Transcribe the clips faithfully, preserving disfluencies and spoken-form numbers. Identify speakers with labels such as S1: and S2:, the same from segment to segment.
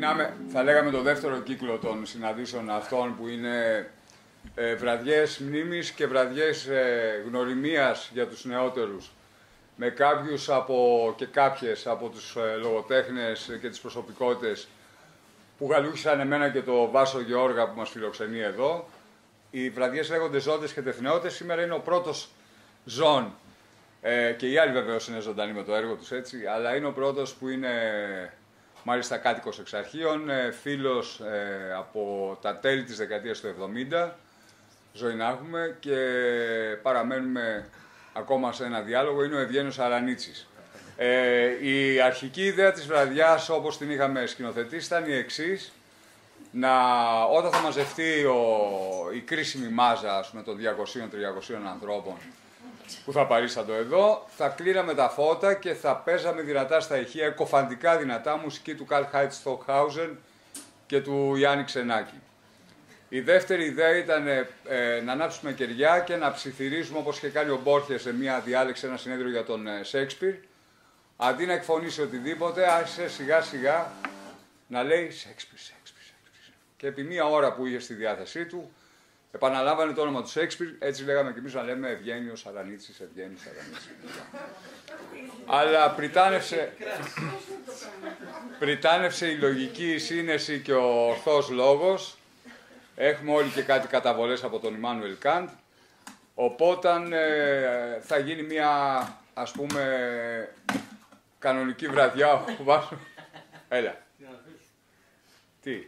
S1: ξεκινάμε, θα λέγαμε, το δεύτερο κύκλο των συναντήσεων αυτών που είναι ε, βραδιές μνήμης και βραδιές ε, γνωριμίας για τους νεότερους με κάποιους από, και κάποιες από τους ε, λογοτέχνες και τις προσωπικότητες που γαλούχησαν εμένα και το Βάσο Γεώργα που μας φιλοξενεί εδώ. Οι βραδιές λέγονται Ζώντες και Τεθνεώτες. Σήμερα είναι ο πρώτος ζών ε, και οι άλλοι βεβαίως είναι ζωντανοί με το έργο τους, έτσι, αλλά είναι ο πρώτος που είναι μάλιστα κάτοικος εξ αρχείων, ε, φίλος ε, από τα τέλη της δεκαετίας του εβδομήντα, ζωή να έχουμε, και παραμένουμε ακόμα σε ένα διάλογο. Είναι ο Ευγένιος Αρανίτσης. Ε, η αρχική ιδέα της βραδιάς, όπως την είχαμε σκηνοθετήσει, ήταν η εξής: να, όταν θα μαζευτεί ο, η κρίσιμη μάζα, ας πούμε, των διακοσίων με τριακοσίων ανθρώπων που θα παρίσταντο εδώ, θα κλείναμε τα φώτα και θα παίζαμε δυνατά στα ηχεία, εκοφαντικά δυνατά, μουσική του Καρλ Χάιντς Στοκχάουζεν και του Γιάννη Ξενάκη. Η δεύτερη ιδέα ήταν ε, ε, να ανάψουμε κεριά και να ψιθυρίζουμε, όπως είχε κάνει ο Μπόρχε σε μια διάλεξη, ένα συνέδριο για τον ε, Σέξπιρ. Αντί να εκφωνήσει οτιδήποτε, άρχισε σιγά σιγά να λέει Σέξπιρ, Σέξπιρ, Σέξπιρ. Και επί μία ώρα που είχε στη διάθεσή του, επαναλάβανε το όνομα του Σέξπιρ. Έτσι λέγαμε και εμείς να λέμε Ευγένιος Αρανίτσης, Ευγένιος Αρανίτσης. Αλλά πριτάνευσε, πριτάνευσε η λογική, η σύνεση και ο ορθός λόγος. Έχουμε όλοι και κάτι καταβολές από τον Ιμάνουελ Καντ. Οπότε ε, θα γίνει μια, ας πούμε, κανονική βραδιά ο Βάσο. Έλα. Τι.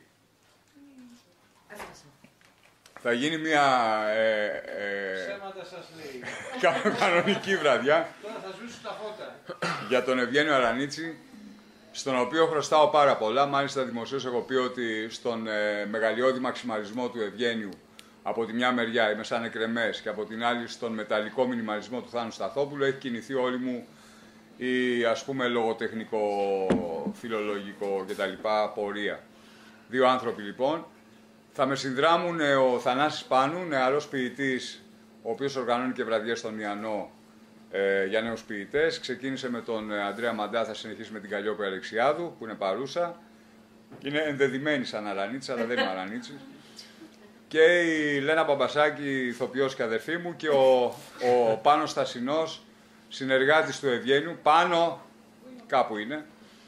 S1: Θα γίνει μια ε, ε,
S2: ψέματα σας λέει.
S1: κανονική βραδιά.
S2: Τώρα θα σβήσουν τα φώτα.
S1: Για τον Ευγένιο Αρανίτση, στον οποίο χρωστάω πάρα πολλά. Μάλιστα δημοσίως έχω πει ότι στον ε, μεγαλειώδη μαξιμαλισμό του Ευγένιου, από τη μια μεριά είμαι σαν εκρεμές και από την άλλη στον μεταλλικό μινιμαλισμό του Θάνου Σταθόπουλου, έχει κινηθεί όλη μου η, ας πούμε, λογοτεχνικό, φιλολογικό κτλ. Πορεία. Δύο άνθρωποι λοιπόν. Θα με συνδράμουν ο Θανάσης Πάνου, νεαρός ποιητής, ο οποίος οργανώνει και βραδιές στον Ιαννό ε, για νέους ποιητές. Ξεκίνησε με τον Αντρέα Μαντά, θα συνεχίσει με την Καλλιόπη Αλεξιάδου, που είναι παρούσα. Είναι ενδεδειμένη σαν Αρανίτσης, αλλά δεν είναι Αρανίτσης. Και η Λένα Μπαμπασάκη, ηθοποιός και αδερφή μου, και ο, ο Πάνος Στασινός, συνεργάτης του Ευγένιου. Πάνω, κάπου είναι.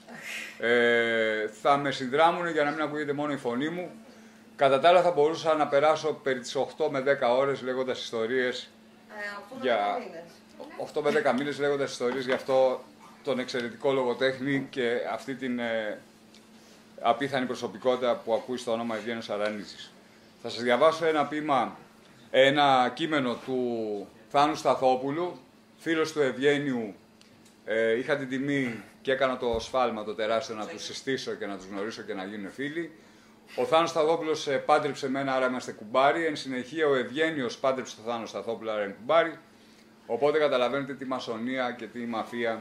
S1: Ε, θα με συνδράμουν για να μην ακούγεται μόνο η φωνή μου. Κατά τα άλλα θα μπορούσα να περάσω περί τις οκτώ με δέκα ώρες λέγοντας ιστορίες
S3: ε,
S1: για οκτώ με δέκα μήνες λέγοντας ιστορίες για αυτό τον εξαιρετικό λογοτέχνη και αυτή την ε, απίθανη προσωπικότητα που ακούει στο όνομα Ευγένιος Αρανίτσης. Θα σας διαβάσω ένα ποίημα, ένα κείμενο του Θάνου Σταθόπουλου, φίλος του Ευγένιου. Ε, είχα την τιμή και έκανα το σφάλμα το τεράστιο να τους συστήσω και να τους γνωρίσω και να γίνουν φίλοι. Ο Θάνος Σταθόπουλος πάντρεψε εμένα, άρα είμαστε κουμπάρι. Εν συνεχεία ο Ευγένιος πάντρεψε τον Θάνο Σταθόπουλο, άρα είναι κουμπάρι. Οπότε καταλαβαίνετε τι μασονία και τι μαφία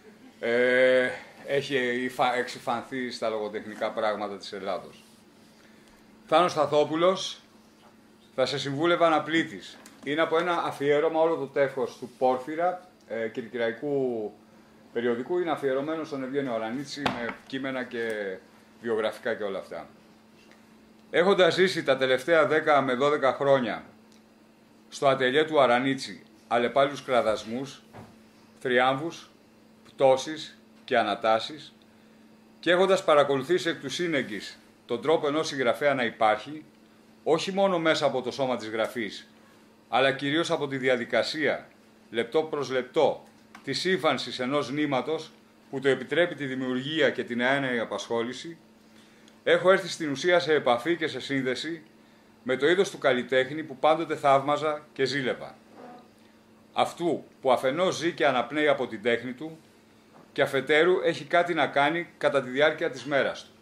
S1: ε, έχει εξυφανθεί στα λογοτεχνικά πράγματα της Ελλάδος. Θάνος Σταθόπουλος, θα σε συμβούλευα να πλήττεις. Είναι από ένα αφιέρωμα, όλο το τεύχος του Πόρφυρα, ε, κυρκυραϊκού περιοδικού. Είναι αφιερωμένο στον Ευγένιο Αρανίτση με κείμενα και βιογραφικά και όλα αυτά. Έχοντας ζήσει τα τελευταία δέκα με δώδεκα χρόνια στο ατελιέ του Αρανίτση αλλεπάλληλους κραδασμούς, θριάμβους, πτώσεις και ανατάσεις, και έχοντας παρακολουθήσει εκ του σύνεγγυς τον τρόπο ενός συγγραφέα να υπάρχει, όχι μόνο μέσα από το σώμα της γραφής, αλλά κυρίως από τη διαδικασία, λεπτό προς λεπτό, της ύφανσης ενός νήματος που το επιτρέπει τη δημιουργία και την αέναη απασχόληση, έχω έρθει στην ουσία σε επαφή και σε σύνδεση με το είδος του καλλιτέχνη που πάντοτε θαύμαζα και ζήλευα. Αυτού που αφενός ζει και αναπνέει από την τέχνη του και αφετέρου έχει κάτι να κάνει κατά τη διάρκεια της μέρας του.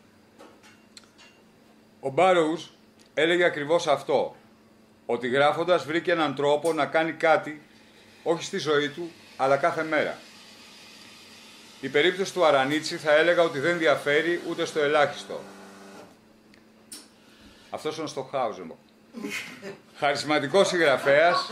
S1: Ο Μπάροους έλεγε ακριβώς αυτό, ότι γράφοντας βρήκε έναν τρόπο να κάνει κάτι, όχι στη ζωή του, αλλά κάθε μέρα. Η περίπτωση του Αρανίτση θα έλεγα ότι δεν διαφέρει ούτε στο ελάχιστο. Αυτός είναι ο Στοκχάουζεν. Χαρισματικός συγγραφέας,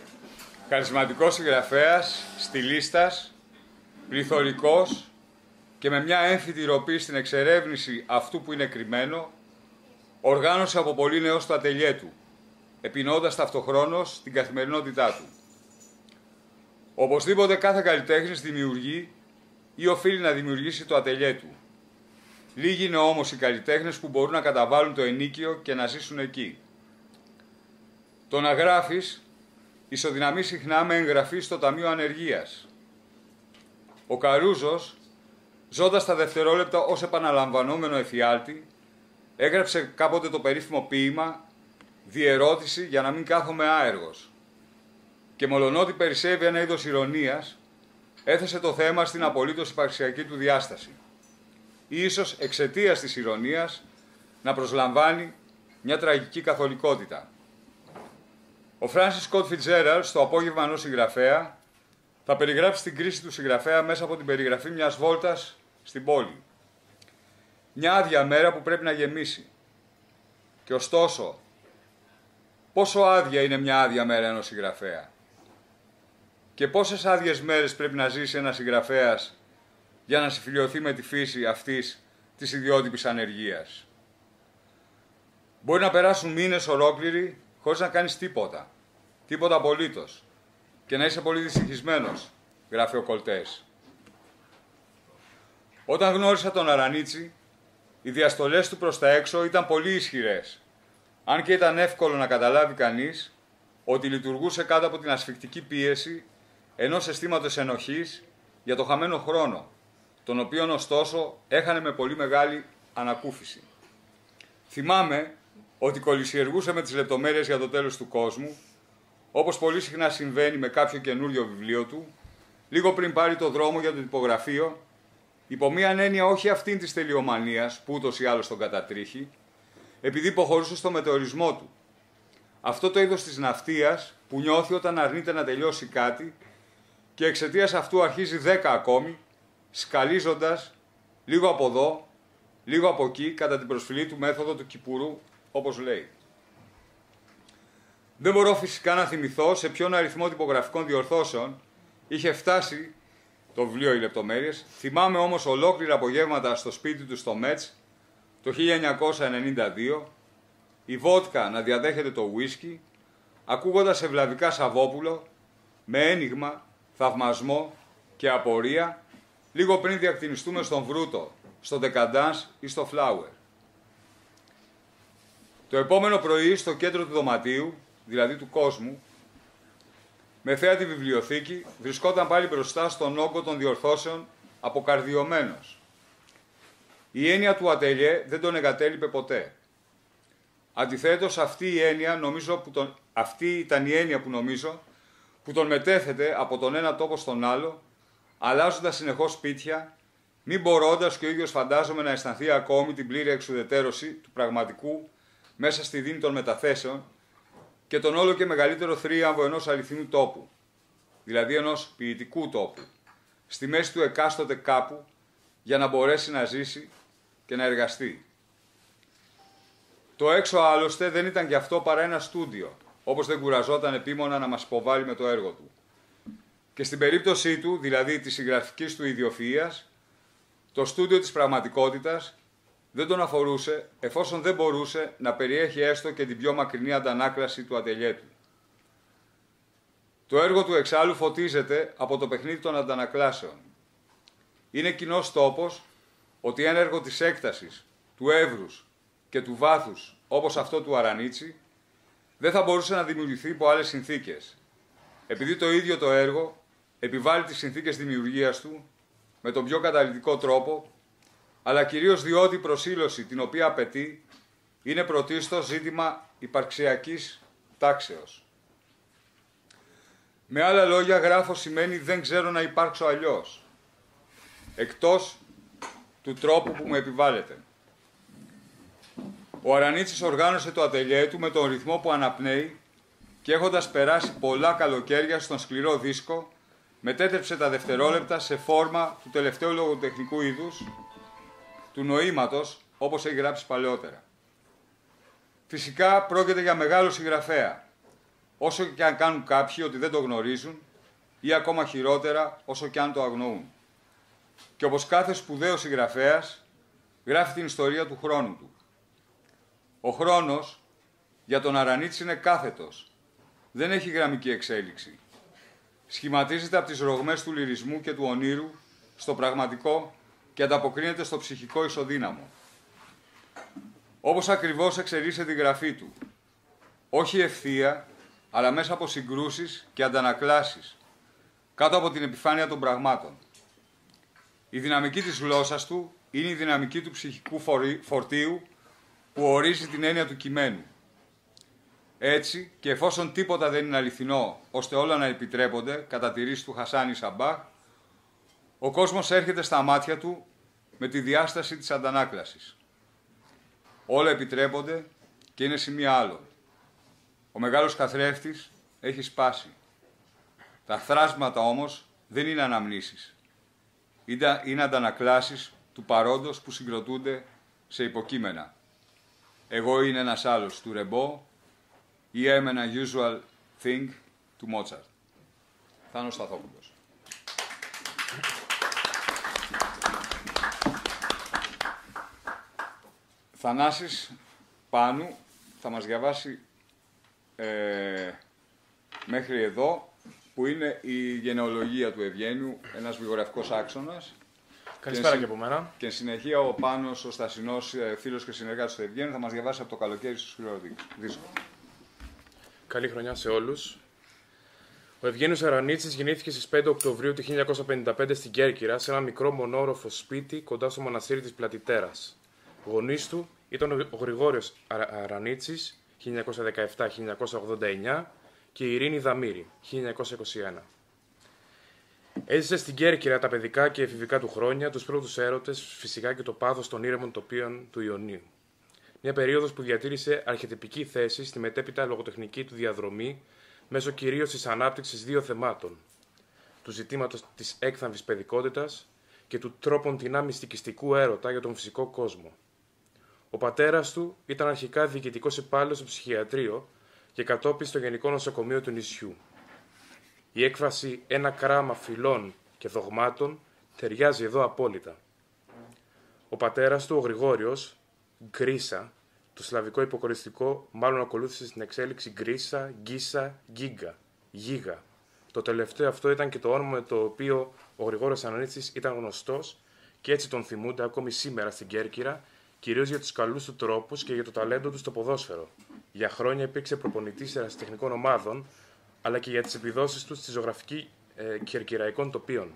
S1: χαρισματικός συγγραφέας, στιλίστας, πληθωρικός, και με μια έμφυτη ροπή στην εξερεύνηση αυτού που είναι κρυμμένο, οργάνωσε από πολύ νέος το ατελιέ του, επινοώντας ταυτοχρόνως την καθημερινότητά του. Οπωσδήποτε κάθε καλλιτέχνης δημιουργεί ή οφείλει να δημιουργήσει το ατελιέ του. Λίγοι είναι όμως οι καλλιτέχνες που μπορούν να καταβάλουν το ενίκιο και να ζήσουν εκεί. Το να γράφεις ισοδυναμεί συχνά με εγγραφή στο Ταμείο Ανεργίας. Ο Καρούζος, ζώντας τα δευτερόλεπτα ως επαναλαμβανόμενο εφιάλτη, έγραψε κάποτε το περίφημο ποίημα «Διερώτηση για να μην κάθομαι άεργος». Και μολονότι περισσεύει ένα είδος ηρωνίας, έθεσε το θέμα στην απολύτως υπαρξιακή του διάσταση. Ίσως εξαιτίας της ηρωνίας να προσλαμβάνει μια τραγική καθολικότητα. Ο Φράνσις Σκοτ Φιτζέραλντ, στο απόγευμα ενός συγγραφέα, θα περιγράψει την κρίση του συγγραφέα μέσα από την περιγραφή μιας βόλτας στην πόλη. Μια άδεια μέρα που πρέπει να γεμίσει. Και ωστόσο, πόσο άδεια είναι μια άδεια μέρα ενός συγγραφέα? Και πόσες άδειες μέρες πρέπει να ζήσει ένας συγγραφέας για να συμφιλιωθεί με τη φύση αυτής της ιδιότυπης ανεργίας? Μπορεί να περάσουν μήνες ολόκληροι χωρίς να κάνεις τίποτα, τίποτα απολύτως, και να είσαι πολύ δυστυχισμένος, γράφει ο Κολτές. Όταν γνώρισα τον Αρανίτσι, οι διαστολές του προς τα έξω ήταν πολύ ισχυρές, αν και ήταν εύκολο να καταλάβει κανείς ότι λειτουργούσε κάτω από την ασφικτική πίεση ενός αισθήματος ενοχής για το χαμένο χρόνο, τον οποίον ωστόσο έχανε με πολύ μεγάλη ανακούφιση. Θυμάμαι ότι κολυσιεργούσε με τις λεπτομέρειες για το τέλος του κόσμου, όπως πολύ συχνά συμβαίνει με κάποιο καινούριο βιβλίο του, λίγο πριν πάρει το δρόμο για το τυπογραφείο, υπό μίαν έννοια όχι αυτήν της τελειομανίας που ούτως ή άλλως τον κατατρίχει, επειδή υποχωρούσε στο μετεωρισμό του. Αυτό το είδος της ναυτίας που νιώθει όταν αρνείται να τελειώσει κάτι και εξαιτίας αυτού αρχίζει δέκα ακόμη, σκαλίζοντας λίγο από εδώ, λίγο από εκεί, κατά την προσφυλή του μέθοδο του Κυπουρού, όπως λέει. Δεν μπορώ φυσικά να θυμηθώ σε ποιον αριθμό τυπογραφικών διορθώσεων είχε φτάσει το βιβλίο «Οι λεπτομέρειες». Θυμάμαι όμως ολόκληρα απογεύματα στο σπίτι του στο Μέτς το χίλια εννιακόσια ενενήντα δύο, η βότκα να διαδέχεται το ουίσκι, ακούγοντας ευλαβικά Σαββόπουλο, με ένιγμα, θαυμασμό και απορία, λίγο πριν διακτηνιστούμε στον Βρούτο, στο Decadence ή στο Flower. Το επόμενο πρωί, στο κέντρο του δωματίου, δηλαδή του κόσμου, με θέα τη βιβλιοθήκη, βρισκόταν πάλι μπροστά στον όγκο των διορθώσεων αποκαρδιωμένος. Η έννοια του ατελιέ δεν τον εγκατέλειπε ποτέ. Αντιθέτως, αυτή η έννοια, νομίζω, που τον, αυτή ήταν η έννοια που νομίζω που τον μετέθεται από τον ένα τόπο στον άλλο, αλλάζοντας συνεχώς σπίτια, μη μπορώντας και ο ίδιος φαντάζομαι να αισθανθεί ακόμη την πλήρη εξουδετερώση του πραγματικού μέσα στη δίνη των μεταθέσεων και τον όλο και μεγαλύτερο θρίαμβο ενός αληθινού τόπου, δηλαδή ενός ποιητικού τόπου, στη μέση του εκάστοτε κάπου, για να μπορέσει να ζήσει και να εργαστεί. Το έξω άλλωστε δεν ήταν γι' αυτό παρά ένα στούντιο, όπως δεν κουραζόταν επίμονα να μας υποβάλει με το έργο του. Και στην περίπτωσή του, δηλαδή της συγγραφικής του ιδιοφυΐας, το στούντιο της πραγματικότητας δεν τον αφορούσε, εφόσον δεν μπορούσε να περιέχει έστω και την πιο μακρινή αντανάκλαση του ατελιέ του. Το έργο του εξάλλου φωτίζεται από το παιχνίδι των αντανακλάσεων. Είναι κοινός τόπος ότι ένα έργο της έκτασης, του εύρους και του βάθους, όπως αυτό του Αρανίτσι, δεν θα μπορούσε να δημιουργηθεί υπό άλλες συνθήκες, επειδή το ίδιο το έργο επιβάλλει τις συνθήκες δημιουργίας του με τον πιο καταλυτικό τρόπο, αλλά κυρίως διότι η προσήλωση την οποία απαιτεί είναι πρωτίστως ζήτημα υπαρξιακής τάξεως. Με άλλα λόγια, γράφω σημαίνει δεν ξέρω να υπάρξω αλλιώς, εκτός του τρόπου που μου επιβάλλεται. Ο Αρανίτσης οργάνωσε το ατελιέ του με τον ρυθμό που αναπνέει και έχοντας περάσει πολλά καλοκαίρια στον σκληρό δίσκο, μετέτρεψε τα δευτερόλεπτα σε φόρμα του τελευταίου λογοτεχνικού είδους, του νοήματος, όπως έχει γράψει παλαιότερα. Φυσικά πρόκειται για μεγάλο συγγραφέα, όσο και αν κάνουν κάποιοι ότι δεν το γνωρίζουν ή ακόμα χειρότερα όσο και αν το αγνοούν. και όπως κάθε σπουδαίος συγγραφέας, γράφει την ιστορία του χρόνου του. Ο χρόνος για τον Αρανίτση είναι κάθετος. Δεν έχει γραμμική εξέλιξη. Σχηματίζεται από τις ρογμές του λυρισμού και του ονείρου στο πραγματικό και ανταποκρίνεται στο ψυχικό ισοδύναμο. Όπως ακριβώς εξελίσσεται η γραφή του. Όχι ευθεία, αλλά μέσα από συγκρούσεις και αντανακλάσεις, κάτω από την επιφάνεια των πραγμάτων. Η δυναμική της γλώσσας του είναι η δυναμική του ψυχικού φορτίου που ορίζει την έννοια του κειμένου. Έτσι, και εφόσον τίποτα δεν είναι αληθινό, ώστε όλα να επιτρέπονται, κατά τη ρίση του Χασάνη Σαμπάχ, ο κόσμος έρχεται στα μάτια του με τη διάσταση της αντανάκλασης. Όλα επιτρέπονται και είναι σημεία άλλων. Ο μεγάλος καθρέφτης έχει σπάσει. Τα θράσματα όμως δεν είναι αναμνήσεις. Είναι αντανακλάσεις του παρόντος που συγκροτούνται σε υποκείμενα. Εγώ είναι ένας άλλος του Ρεμπό ή I'm an unusual thing του Μότσαρτ. Θάνος Σταθόπουλος. Θανάσης Πάνου θα μας διαβάσει ε, μέχρι εδώ, που είναι η γενεολογία του Ευγένιου, ένας βιογραφικός άξονας.
S3: Καλησπέρα και,
S1: και
S3: από μένα.
S1: Και εν συνεχεία ο Πάνος, ο Στασινός, φίλος και συνεργάτης του Ευγένιου, θα μας διαβάσει από το καλοκαίρι στο σκληρό δίσκο.
S3: Καλή χρονιά σε όλους. Ο Ευγένιος Αρανίτσης γεννήθηκε στις πέντε Οκτωβρίου του χίλια εννιακόσια πενήντα πέντε στην Κέρκυρα, σε ένα μικρό μονόροφο σπίτι κοντά στο μοναστήρι της Πλατιτέρας. Γονείς του ήταν ο Γρηγόριος Αρανίτσης, χίλια εννιακόσια δεκαεπτά με χίλια εννιακόσια ογδόντα εννιά, και η Ειρήνη Δαμήρη, χίλια εννιακόσια είκοσι ένα. Έζησε στην Κέρκυρα τα παιδικά και εφηβικά του χρόνια, τους πρώτους έρωτες, φυσικά και το πάθος των ήρεμων τοπίων του Ιωνίου. Μια περίοδος που διατήρησε αρχετυπική θέση στη μετέπειτα λογοτεχνική του διαδρομή, μέσω κυρίως της ανάπτυξης δύο θεμάτων: του ζητήματος της έκθαμβης παιδικότητας και του τρόποντινά μυστικιστικού έρωτα για τον φυσικό κόσμο. Ο πατέρας του ήταν αρχικά διοικητικός υπάλληλος στο ψυχιατρίο και κατόπιν στο Γενικό Νοσοκομείο του νησιού. Η έκφραση «ένα κράμα φυλών και δογμάτων» ταιριάζει εδώ απόλυτα. Ο πατέρας του, ο Γρηγόριος, Γκρίσα, το σλαβικό υποκοριστικό μάλλον ακολούθησε στην εξέλιξη Γκρίσα, Γκίσα, Γκίγκα, Γίγα. Το τελευταίο αυτό ήταν και το όνομα με το οποίο ο Γρηγόριος Αρανίτσης ήταν γνωστός και έτσι τον θυμούνται ακόμη σήμερα στην Κέρκυρα, κυρίως για τους καλούς του τρόπους και για το ταλέντο του στο ποδόσφαιρο. Για χρόνια υπήρξε προπονητής ερασιτεχνικών ομάδων, αλλά και για τις επιδόσεις του στη ζωγραφική ε, κερκυραϊκών τοπίων.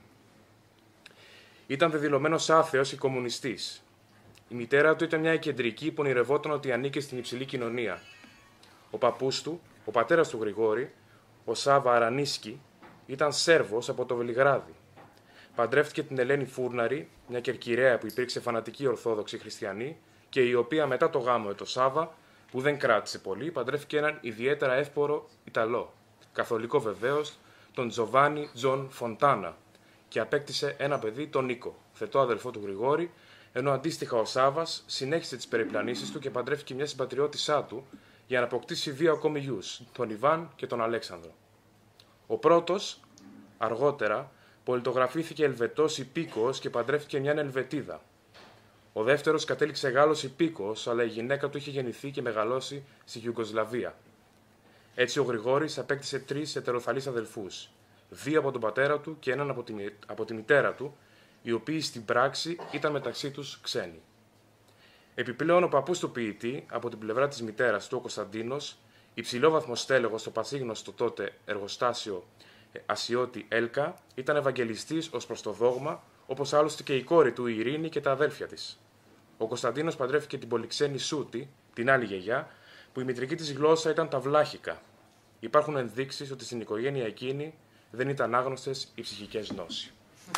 S3: Ήταν δεδηλωμένος άθεος και κομμουνιστής. Η μητέρα του ήταν μια κεντρική που ονειρευόταν ότι ανήκε στην υψηλή κοινωνία. Ο παππούς του, ο πατέρας του Γρηγόρη, ο Σάβα Αρανίσκι, ήταν Σέρβος από το Βελιγράδι. Παντρεύτηκε την Ελένη Φούρναρη, μια κερκυραία που υπήρξε φανατική Ορθόδοξη Χριστιανή και η οποία μετά το γάμο με το Σάβα, που δεν κράτησε πολύ, παντρεύτηκε έναν ιδιαίτερα εύπορο Ιταλό, καθολικό βεβαίως, τον Τζοβάνι Τζον Φοντάνα, και απέκτησε ένα παιδί, τον Νίκο, θετό αδελφό του Γρηγόρη, ενώ αντίστοιχα ο Σάβας συνέχισε τις περιπλανήσεις του και παντρεύτηκε μια συμπατριώτησά του για να αποκτήσει δύο ακόμη γιους, τον Ιβάν και τον Αλέξανδρο. Ο πρώτος, αργότερα, πολιτογραφήθηκε Ελβετός υπήκοος και παντρεύτηκε μια Ελβετίδα. Ο δεύτερος κατέληξε Γάλλος υπήκοος, αλλά η γυναίκα του είχε γεννηθεί και μεγαλώσει στη Ιουγκοσλαβία. Έτσι ο Γρηγόρης απέκτησε τρεις ετεροθαλείς αδελφούς, δύο από τον πατέρα του και έναν από τη, από τη μητέρα του, οι οποίοι στην πράξη ήταν μεταξύ τους ξένοι. Επιπλέον, ο παππούς του ποιητή, από την πλευρά της μητέρας του, ο Κωνσταντίνος, υψηλόβαθμο στέλεχος στο πασίγνωστο τότε εργοστάσιο Ασιώτη Έλκα, ήταν ευαγγελιστής ως προς το δόγμα, όπως άλλωστε και η κόρη του η Ειρήνη και τα αδέλφια της. Ο Κωνσταντίνος παντρεύτηκε την πολυξένη Σούτη, την άλλη γιαγιά, που η μητρική της γλώσσα ήταν τα βλάχικα. Υπάρχουν ενδείξεις ότι στην οικογένεια εκείνη δεν ήταν άγνωστες οι ψυχικές γνώσεις.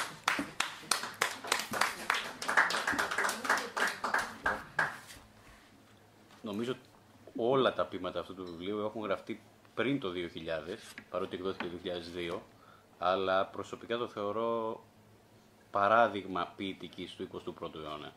S4: Νομίζω όλα τα ποίηματα αυτού του βιβλίου έχουν γραφτεί πριν το δύο χιλιάδες, παρότι εκδόθηκε το δύο χιλιάδες δύο, αλλά προσωπικά το θεωρώ παράδειγμα ποιητικής του εικοστού πρώτου αιώνα.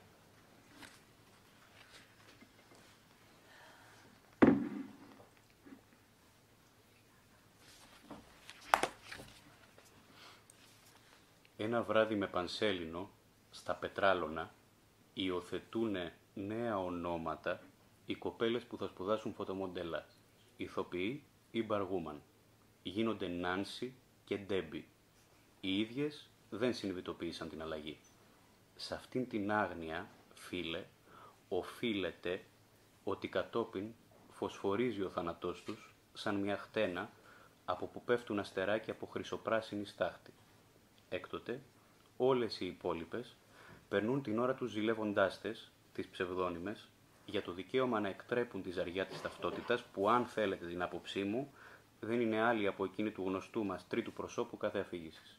S4: Ένα βράδυ με πανσέλινο, στα Πετράλωνα, υιοθετούνε νέα ονόματα οι κοπέλες που θα σπουδάσουν φωτομοντέλα, ηθοποιοί ή μπαργούμαν. Γίνονται Νάνσι και Ντέμπι. Οι ίδιες δεν συνειδητοποίησαν την αλλαγή. Σε αυτήν την άγνοια, φίλε, οφείλεται ότι κατόπιν φωσφορίζει ο θάνατός τους σαν μια χτένα από που πέφτουν αστεράκια από χρυσοπράσινη στάχτη. Έκτοτε, όλες οι υπόλοιπες περνούν την ώρα τους ζηλεύοντάς τες, τις ψευδόνυμες, για το δικαίωμα να εκτρέπουν τη ζαριά της ταυτότητας που, αν θέλετε την άποψή μου, δεν είναι άλλη από εκείνη του γνωστού μας τρίτου προσώπου κάθε αφήγησης.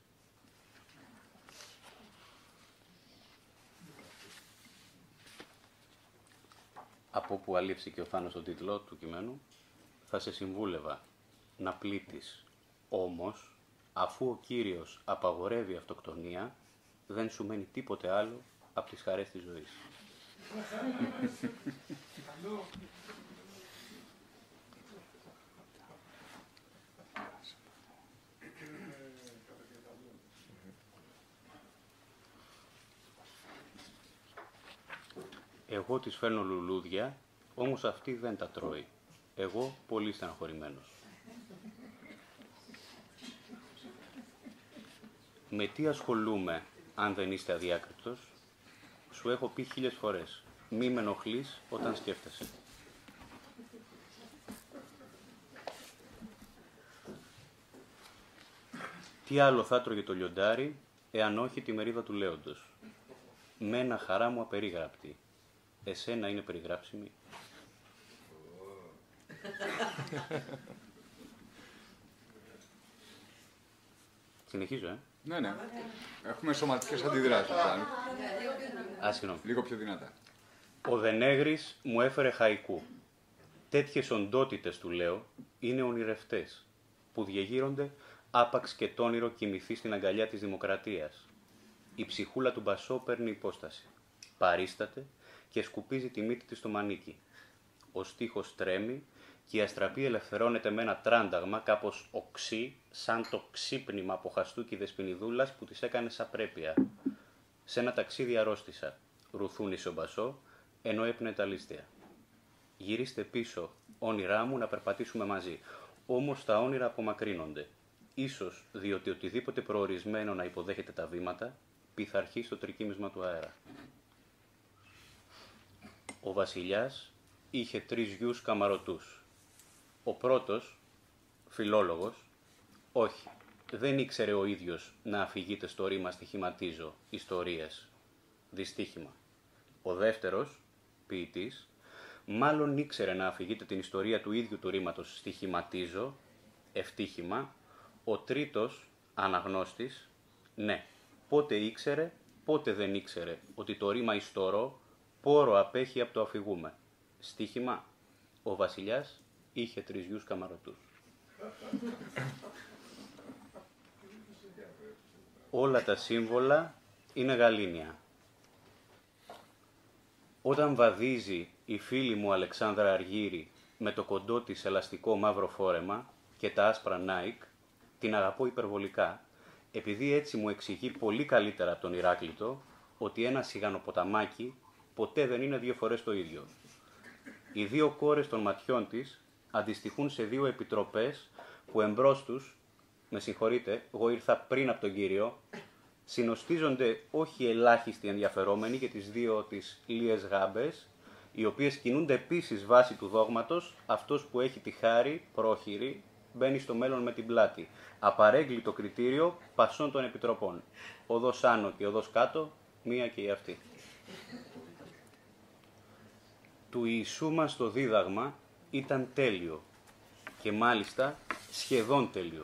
S4: Από που αλήψει και ο Θάνος τον τίτλο του κειμένου, θα σε συμβούλευα να πλήττεις. Όμως, αφού ο Κύριος απαγορεύει αυτοκτονία, δεν σου μένει τίποτε άλλο από τις χαρές της ζωής. Εγώ της φέρνω λουλούδια, όμως αυτή δεν τα τρώει. Εγώ πολύ στεναχωρημένος. Με τι ασχολούμαι αν δεν είστε αδιάκριτος? Σου έχω πει χίλιες φορές. Μη με ενοχλείς όταν σκέφτεσαι. Τι άλλο θα τρώγε το λιοντάρι, εάν όχι τη μερίδα του λέοντος? Με ένα χαρά μου απερίγραπτη. Εσένα είναι περιγράψιμη? Συνεχίζω, ε.
S1: Ναι, ναι. Έχουμε σωματικές αντιδράσεις.
S4: Α, συγγνώμη.
S1: Λίγο πιο δυνατά.
S4: Ο Δενέγρης μου έφερε χαϊκού. Τέτοιες οντότητες, του λέω, είναι ονειρευτές, που διεγείρονται άπαξ και τ' όνειρο κοιμηθεί στην αγκαλιά της δημοκρατίας. Η ψυχούλα του Μπασό παίρνει υπόσταση. Παρίσταται και σκουπίζει τη μύτη της στο μανίκι. Ο στίχος τρέμει και η αστραπή ελευθερώνεται με ένα τράνταγμα κάπως οξύ, σαν το ξύπνημα από χαστούκι δεσποινιδούλας που της έκανε σαπρέπεια. Σε ένα ταξίδι αρρώστησα, ρουθούνισε ο Μπασό, ενώ έπνε τα λίστια. Γυρίστε πίσω, όνειρά μου, να περπατήσουμε μαζί. Όμως τα όνειρα απομακρύνονται. Ίσως διότι οτιδήποτε προορισμένο να υποδέχεται τα βήματα, πειθαρχεί στο τρικύμισμα του αέρα. Ο βασιλιάς είχε τρεις γιους καμαρωτούς. Ο πρώτος, φιλόλογος, όχι, δεν ήξερε ο ίδιος να αφηγείται στο ρήμα στοιχηματίζω, ιστορίες, δυστύχημα. Ο δεύτερος, ποιητής, μάλλον ήξερε να αφηγείται την ιστορία του ίδιου του ρήματος στοιχηματίζω, ευτύχημα. Ο τρίτος, αναγνώστης, ναι, πότε ήξερε, πότε δεν ήξερε ότι το ρήμα ιστορό πόρο απέχει από το αφηγούμε. Στοίχημα, ο βασιλιάς είχε τρεις γιους καμαρωτούς. Όλα τα σύμβολα είναι γαλήνια. Όταν βαδίζει η φίλη μου Αλεξάνδρα Αργύρη με το κοντό της ελαστικό μαύρο φόρεμα και τα άσπρα Νάικ, την αγαπώ υπερβολικά, επειδή έτσι μου εξηγεί πολύ καλύτερα από τον Ηράκλειτο ότι ένα σιγανοποταμάκι ποτέ δεν είναι δύο φορές το ίδιο. Οι δύο κόρες των ματιών της αντιστοιχούν σε δύο επιτροπές που εμπρός τους, με συγχωρείτε, εγώ ήρθα πριν από τον Κύριο, συνοστίζονται όχι ελάχιστοι ενδιαφερόμενοι για τις δύο τις λίες γάμπες, οι οποίες κινούνται επίσης βάσει του δόγματος, αυτός που έχει τη χάρη, πρόχειρη, μπαίνει στο μέλλον με την πλάτη. Απαρέγκλητο κριτήριο πασών των επιτροπών. Οδός άνω και οδός κάτω, μία και η αυτή. Του Ιησού μας το δίδαγμα ήταν τέλειο και μάλιστα σχεδόν τέλειο.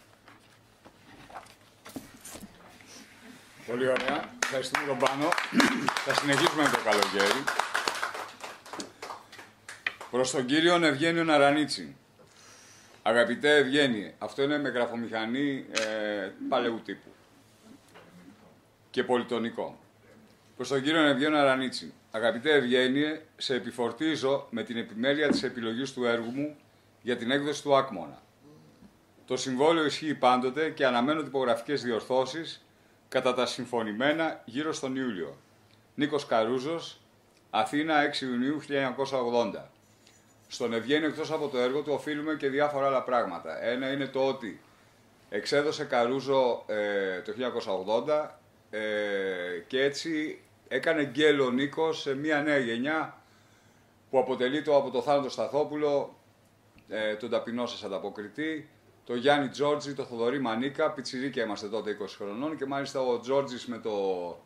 S1: Πολύ ωραία. Ευχαριστούμε τον Πάνο. Θα συνεχίσουμε με το καλοκαίρι. Προς τον Κύριον Ευγένιο Αρανίτσι. Αγαπητέ Ευγένιε, αυτό είναι με γραφομηχανή ε, παλαιού τύπου και πολυτονικό. Προς τον Κύριον Ευγένιο Αρανίτσι. Αγαπητέ Ευγένιε, σε επιφορτίζω με την επιμέλεια της επιλογής του έργου μου για την έκδοση του Άκμονα. Το συμβόλαιο ισχύει πάντοτε και αναμένω τυπογραφικές διορθώσεις κατά τα συμφωνημένα γύρω στον Ιούλιο. Νίκος Καρούζος, Αθήνα, έξι Ιουνίου χίλια εννιακόσια ογδόντα. Στον Ευγένιο, εκτός από το έργο του, οφείλουμε και διάφορα άλλα πράγματα. Ένα είναι το ότι εξέδωσε Καρούζο ε, το χίλια εννιακόσια ογδόντα ε, και έτσι έκανε γκέλο ο Νίκος σε μια νέα γενιά που αποτελεί το από το Θάνατο Σταθόπουλο, ε, τον ταπεινό σας ανταποκριτή, το Γιάννη Τζόρτζι, το Θοδωρή Μανίκα, πιτσιρίκια είμαστε τότε είκοσι χρονών, και μάλιστα ο Τζόρτζης με το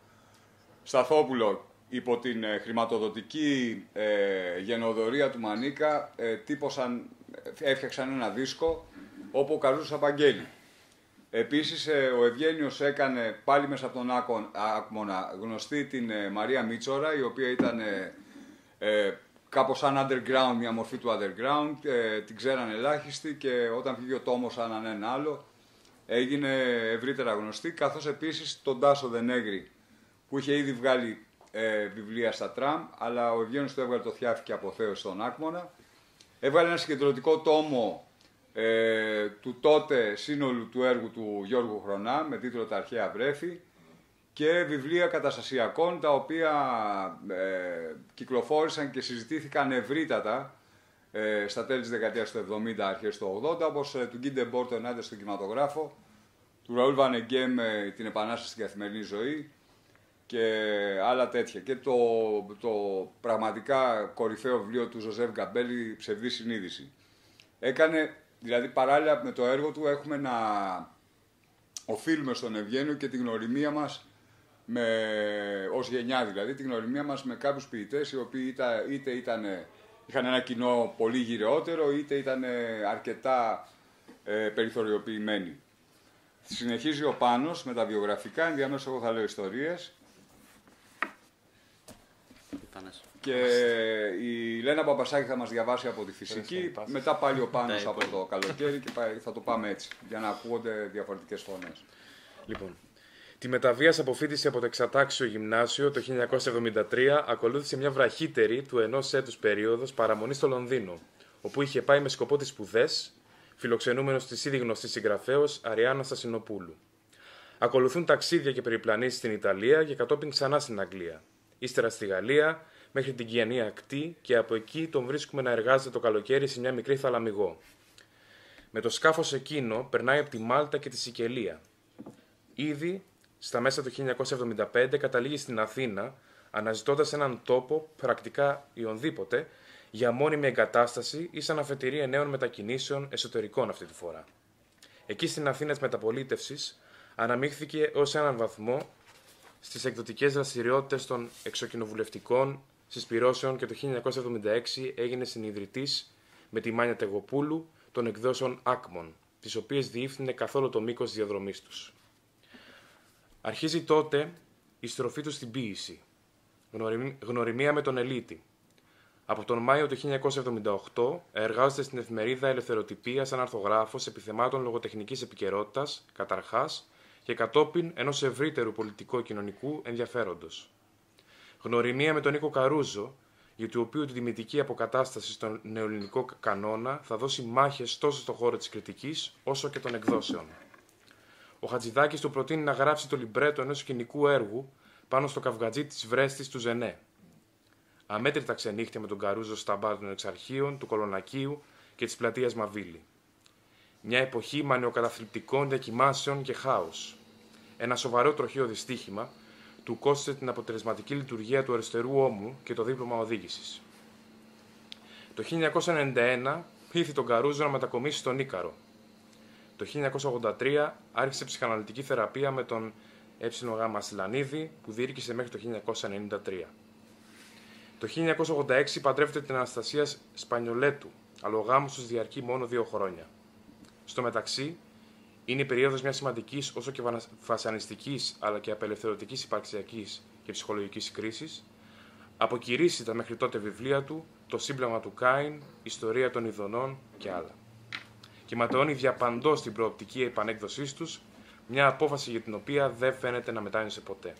S1: Σταθόπουλο υπό την ε, χρηματοδοτική ε, γενοδορία του Μανίκα ε, τύπωσαν, έφτιαξαν ένα δίσκο όπου ο Καρούζος απαγγέλει. Επίσης ε, ο Ευγένιος έκανε πάλι μέσα από τον Άκμονα γνωστή την ε, Μαρία Μίτσορα, η οποία ήταν ε, ε, κάπως σαν underground, μια μορφή του underground, ε, την ξέραν ελάχιστοι, και όταν βγήκε ο τόμος σαν ένα άλλο έγινε ευρύτερα γνωστή, καθώς επίσης τον Τάσο Δενέγρη που είχε ήδη βγάλει ε, βιβλία στα τραμ, αλλά ο Ευγένιος του έβγαλε το Θιάφη και Αποθέωση στον Άκμονα. Έβγαλε ένα συγκεντρωτικό τόμο ε, του τότε σύνολου του έργου του Γιώργου Χρονά με τίτλο «Τα αρχαία βρέφη», και βιβλία καταστασιακών, τα οποία ε, κυκλοφόρησαν και συζητήθηκαν ευρύτατα ε, στα τέλη της δεκαετίας του εβδομήντα, αρχές του ογδόντα, όπως ε, του Γκίντε Μπορ, το «Ενάντια στον κινηματογράφο», του Ραούλ Βανεγκέμ, ε, «Την Επανάσταση στην καθημερινή ζωή», και άλλα τέτοια. Και το, το πραγματικά κορυφαίο βιβλίο του Ζωζεύ Γκαμπέλη, «Ψευδή συνείδηση». Έκανε, δηλαδή παράλληλα με το έργο του, έχουμε να οφείλουμε στον Ευγένιο και την γνωριμία μας, με, ως γενιά δηλαδή, την γνωριμία μας με κάποιους ποιητές οι οποίοι είτε, είτε ήταν, είχαν ένα κοινό πολύ γυρεότερο, είτε ήταν αρκετά ε, περιθωριοποιημένοι. Συνεχίζει ο Πάνος με τα βιογραφικά, ενδιάμεσα εγώ θα λέω ιστορίες. Και η Λένα Μπαμπασάκη θα μας διαβάσει από τη φυσική, μετά πάλι ο Πάνος από το καλοκαίρι, και θα το πάμε έτσι, για να ακούγονται διαφορετικές φωνές.
S3: Λοιπόν, τη μεταβίαση αποφοίτηση από το εξατάξιο γυμνάσιο το χίλια εννιακόσια εβδομήντα τρία ακολούθησε μια βραχύτερη του ενός έτους περίοδος παραμονή στο Λονδίνο, όπου είχε πάει με σκοπό τις σπουδές, φιλοξενούμενος της ήδη γνωστής συγγραφέως Αριάννα Στασινοπούλου. Ακολουθούν ταξίδια και περιπλανήσεις στην Ιταλία και κατόπιν ξανά στην Αγγλία. Ύστερα στη Γαλλία, μέχρι την Κιανή Ακτή, και από εκεί τον βρίσκουμε να εργάζεται το καλοκαίρι σε μια μικρή θαλαμιγό. Με το σκάφος εκείνο περνάει από τη Μάλτα και τη Σικελία. Ήδη στα μέσα του χίλια εννιακόσια εβδομήντα πέντε καταλήγει στην Αθήνα, αναζητώντας έναν τόπο, πρακτικά ιονδήποτε, για μόνιμη εγκατάσταση ή σαν αφετηρία νέων μετακινήσεων εσωτερικών αυτή τη φορά. Εκεί στην Αθήνα της μεταπολίτευσης αναμίχθηκε ως έναν βαθμό στις εκδοτικές δραστηριότητες των εξοκοινοβουλευτικών συσπυρώσεων, και το χίλια εννιακόσια εβδομήντα έξι έγινε συνιδρυτής με τη Μάνια Τεγοπούλου των εκδόσεων Άκμον, τις οποίες διεύθυνε καθ' όλο το μήκος της διαδρομής τους. Αρχίζει τότε η στροφή του στην ποίηση, γνωριμία με τον Ελίτη. Από τον Μάιο του χίλια εννιακόσια εβδομήντα οκτώ εργάζεται στην εφημερίδα Ελευθεροτυπία σαν αρθογράφος επιθεμάτων λογοτεχνικής επικαιρότητας, καταρχάς, και κατόπιν ενός ευρύτερου πολιτικό-κοινωνικού ενδιαφέροντος. Γνωριμία με τον Νίκο Καρούζο, για του οποίου την τιμητική αποκατάσταση στον νεοελληνικό κανόνα θα δώσει μάχες τόσο στον χώρο της κριτικής όσο και των εκδόσεων. Ο Χατζηδάκης του προτείνει να γράψει το λιμπρέτο ενός σκηνικού έργου πάνω στο καυγατζή της Βρέστης του Ζενέ. Αμέτρητα ξενύχτια με τον Καρούζο στα μπαρ των Εξαρχείων, του Κολονακίου και της πλατείας Μαβίλη. Μια εποχή μανιοκαταθλιπτικών διακυμάνσεων και χάους. Ένα σοβαρό τροχαίο δυστύχημα του κόστησε την αποτελεσματική λειτουργία του αριστερού ώμου και το δίπλωμα οδήγησης. Το χίλια εννιακόσια ενενήντα ένα πείθη τον Καρούζο να μετακομίσει στον Ίκαρο. Το χίλια εννιακόσια ογδόντα τρία άρχισε ψυχαναλυτική θεραπεία με τον Ε. Σιλανίδη, που διήρκησε μέχρι το χίλια εννιακόσια ενενήντα τρία. Το χίλια εννιακόσια ογδόντα έξι παντρεύεται την Αναστασία Σπανιολέτου, αλλά ο γάμος τους διαρκεί μόνο δύο χρόνια. Στο μεταξύ, είναι η περίοδος μιας σημαντικής όσο και βασανιστικής αλλά και απελευθερωτικής υπαρξιακής και ψυχολογικής κρίσης. Αποκηρύσσει τα μέχρι τότε βιβλία του, το Σύμπλεγμα του Κάιν, Ιστορία των Ιδονών και άλλα. Και ματαιώνει διαπαντός την προοπτική επανέκδοσής τους, μια απόφαση για την οποία δεν φαίνεται να μετάνιωσε ποτέ.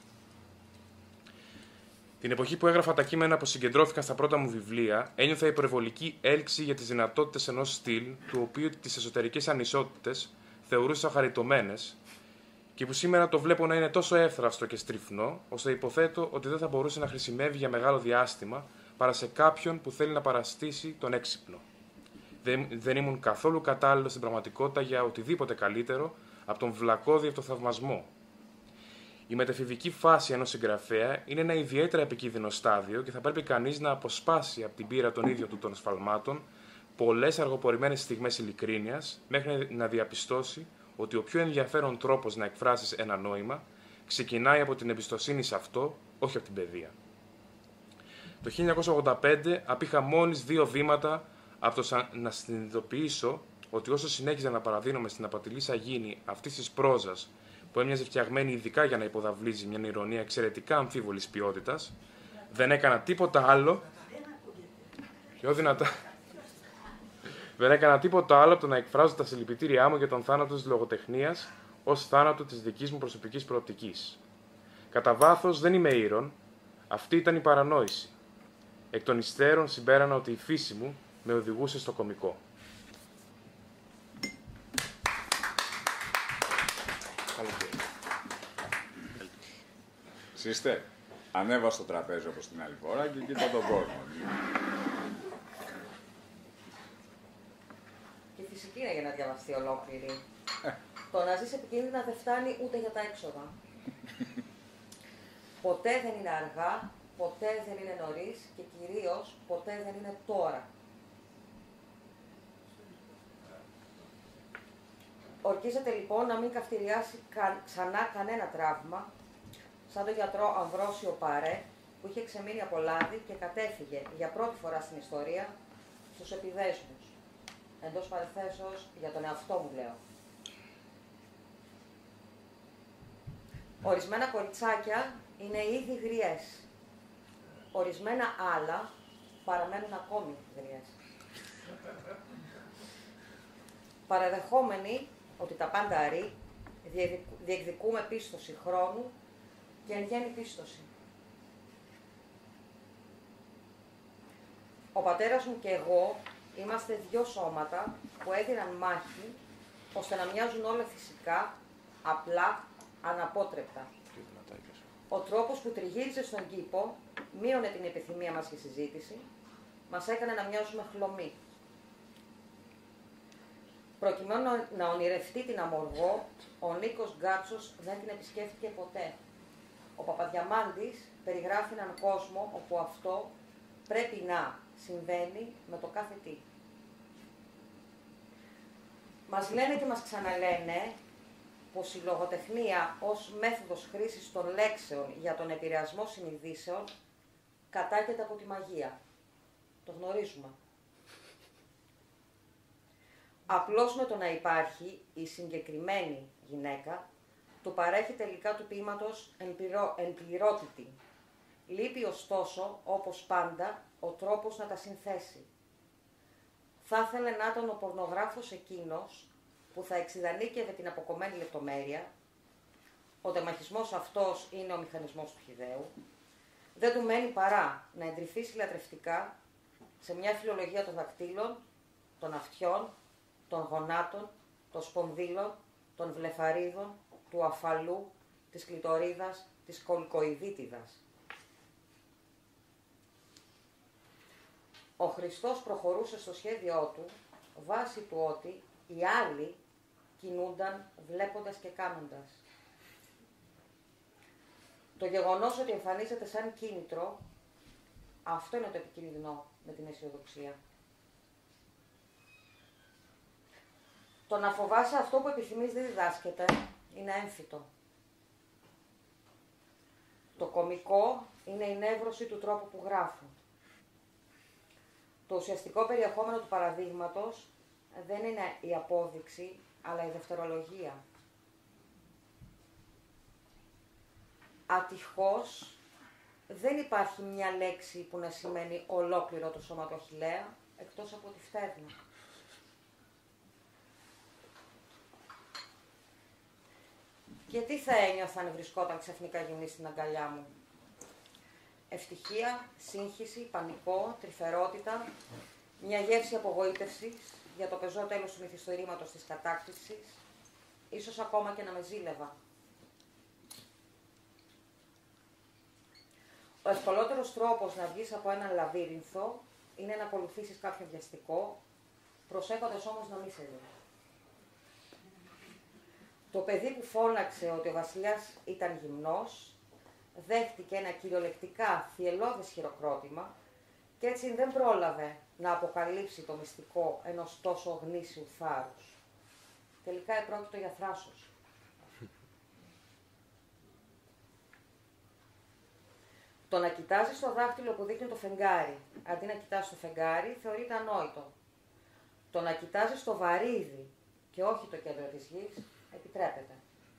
S3: Την εποχή που έγραφα τα κείμενα που συγκεντρώθηκαν στα πρώτα μου βιβλία, ένιωθα υπερβολική έλξη για τις δυνατότητες ενός στυλ, του οποίου τις εσωτερικές ανισότητες θεωρούσα χαριτωμένες και που σήμερα το βλέπω να είναι τόσο εύθραυστο και στριφνό, ώστε υποθέτω ότι δεν θα μπορούσε να χρησιμεύει για μεγάλο διάστημα παρά σε κάποιον που θέλει να παραστήσει τον έξυπνο. Δεν, δεν ήμουν καθόλου κατάλληλο στην πραγματικότητα για οτιδήποτε καλύτερο από τον βλακώδη αυτοθαυμασμό. Η μετεφηβική φάση ενός συγγραφέα είναι ένα ιδιαίτερα επικίνδυνο στάδιο και θα πρέπει κανείς να αποσπάσει από την πείρα των ίδιων του των σφαλμάτων πολλές αργοπορημένες στιγμές ειλικρίνειας μέχρι να διαπιστώσει ότι ο πιο ενδιαφέρον τρόπος να εκφράσεις ένα νόημα ξεκινάει από την εμπιστοσύνη σε αυτό, όχι από την παιδεία. Το χίλια εννιακόσια ογδόντα πέντε απήχα μόλις δύο βήματα από το να συνειδητοποιήσω ότι όσο συνέχιζα να παραδίνομαι στην απατηλή σαγίνη αυτής της πρόζας που έμοιαζε φτιαγμένη ειδικά για να υποδαβλίζει μια ηρωνία εξαιρετικά αμφίβολης ποιότητας, δεν έκανα τίποτα άλλο. Πιο δυνατά. Δεν έκανα τίποτα άλλο από το να εκφράζω τα συλληπιτήριά μου για τον θάνατο της λογοτεχνίας ως θάνατο της δικής μου προσωπικής προοπτικής. Κατά βάθος δεν είμαι ήρων, αυτή ήταν η παρανόηση. Εκ των υστέρων συμπέρανα ότι η φύση μου με οδηγούσε στο κωμικό.
S1: Σύστε, ανέβα στο τραπέζι όπως την άλλη φορά και κοίτα τον κόσμο.
S5: Και φυσική είναι για να διαβαστεί ολόκληρη. Το να ζεις επικίνδυνα δεν φτάνει ούτε για τα έξοδα. Ποτέ δεν είναι αργά, ποτέ δεν είναι νωρίς και κυρίως ποτέ δεν είναι τώρα. Ορκίζεται λοιπόν να μην καυτηριάσει κα, ξανά κανένα τραύμα, σαν τον γιατρό Αμβρόσιο Παρέ, που είχε ξεμείνει από λάδι και κατέφυγε για πρώτη φορά στην ιστορία στους επιδέσμους. Εντός παρενθέσεως, για τον εαυτό μου λέω. Ορισμένα κοριτσάκια είναι ήδη γριές. Ορισμένα άλλα παραμένουν ακόμη γριές. Παραδεχόμενοι ότι τα πάντα αρεί, διεκδικούμε πίστοση χρόνου και εν γέννη πίστοση. Ο πατέρας μου και εγώ είμαστε δυο σώματα που έδιναν μάχη ώστε να μοιάζουν όλα φυσικά, απλά, αναπότρεπτα. Ο τρόπος που τριγύριζε στον κήπο μείωνε την επιθυμία μας για συζήτηση, μας έκανε να μοιάζουμε χλωμοί. Προκειμένου να ονειρευτεί την Αμοργό, ο Νίκος Γκάτσος δεν την επισκέφθηκε ποτέ. Ο Παπαδιαμάντης περιγράφει έναν κόσμο όπου αυτό πρέπει να συμβαίνει με το κάθε τι. Μας λένε και μας ξαναλένε πως η λογοτεχνία ως μέθοδος χρήσης των λέξεων για τον επηρεασμό συνειδήσεων κατάγεται από τη μαγεία. Το γνωρίζουμε. Απλώς με το να υπάρχει η συγκεκριμένη γυναίκα του παρέχει τελικά του ποίηματος εν πληρότητη. Λείπει ωστόσο, όπως πάντα, ο τρόπος να τα συνθέσει. Θα ήθελε να ήταν ο πορνογράφος εκείνος που θα εξιδανίκευε την αποκομμένη λεπτομέρεια, ο τεμαχισμός αυτός είναι ο μηχανισμός του χυδαίου, δεν του μένει παρά να εντρυφήσει λατρευτικά σε μια φιλολογία των δακτύλων, των αυτιών, των γονάτων, των σπονδύλων, των βλεφαρίδων, του αφαλού, της κλειτορίδας, της κολκοειδίτιδας. Ο Χριστός προχωρούσε στο σχέδιό του βάσει του ότι οι άλλοι κινούνταν βλέποντας και κάνοντας. Το γεγονός ότι εμφανίζεται σαν κίνητρο, αυτό είναι το επικίνδυνο με την αισιοδοξία. Το να φοβάσαι αυτό που επιθυμείς δεν διδάσκεται, είναι έμφυτο. Το κωμικό είναι η νεύρωση του τρόπου που γράφουν. Το ουσιαστικό περιεχόμενο του παραδείγματος δεν είναι η απόδειξη, αλλά η δευτερολογία. Ατυχώς, δεν υπάρχει μια λέξη που να σημαίνει ολόκληρο το σώμα του Αχιλλέα, εκτός από τη φτέρνα. Και τι θα ένιωθα αν βρισκόταν ξαφνικά γυμνή στην αγκαλιά μου? Ευτυχία, σύγχυση, πανικό, τρυφερότητα, μια γεύση απογοήτευσης για το πεζό τέλος του μυθιστορήματος της κατάκτησης, ίσως ακόμα και να με ζήλευα. Ο ευκολότερος τρόπος να βγεις από έναν λαβύρινθο είναι να ακολουθήσεις κάποιο βιαστικό, προσέχοντας όμως να μην σε δει. Το παιδί που φώναξε ότι ο βασιλιάς ήταν γυμνός, δέχτηκε ένα κυριολεκτικά θυελλώδες χειροκρότημα και έτσι δεν πρόλαβε να αποκαλύψει το μυστικό ενός τόσο γνήσιου θάρρους. Τελικά επρόκειτο για θράσος. Το να κοιτάζεις το δάχτυλο που δείχνει το φεγγάρι, αντί να κοιτάς το φεγγάρι, θεωρείται ανόητο. Το να κοιτάζεις το βαρύδι και όχι το κέντρο της γης, επιτρέπεται.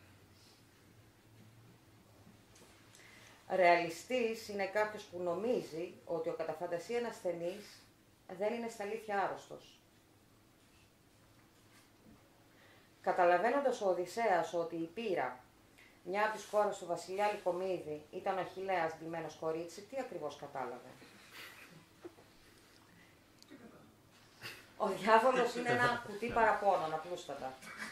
S5: Ρεαλιστής είναι κάποιος που νομίζει ότι ο κατά φαντασία ένας ασθενής δεν είναι στα αλήθεια άρρωστος. Καταλαβαίνοντας ο Οδυσσέας ότι η Πύρα, μια από τις κόρες του βασιλιά Λυκομίδη, ήταν ο Αχιλλέας ντυμένος κορίτσι, τι ακριβώς κατάλαβε? Ο διάβολος είναι ένα κουτί παραπώνων, απλούστατα.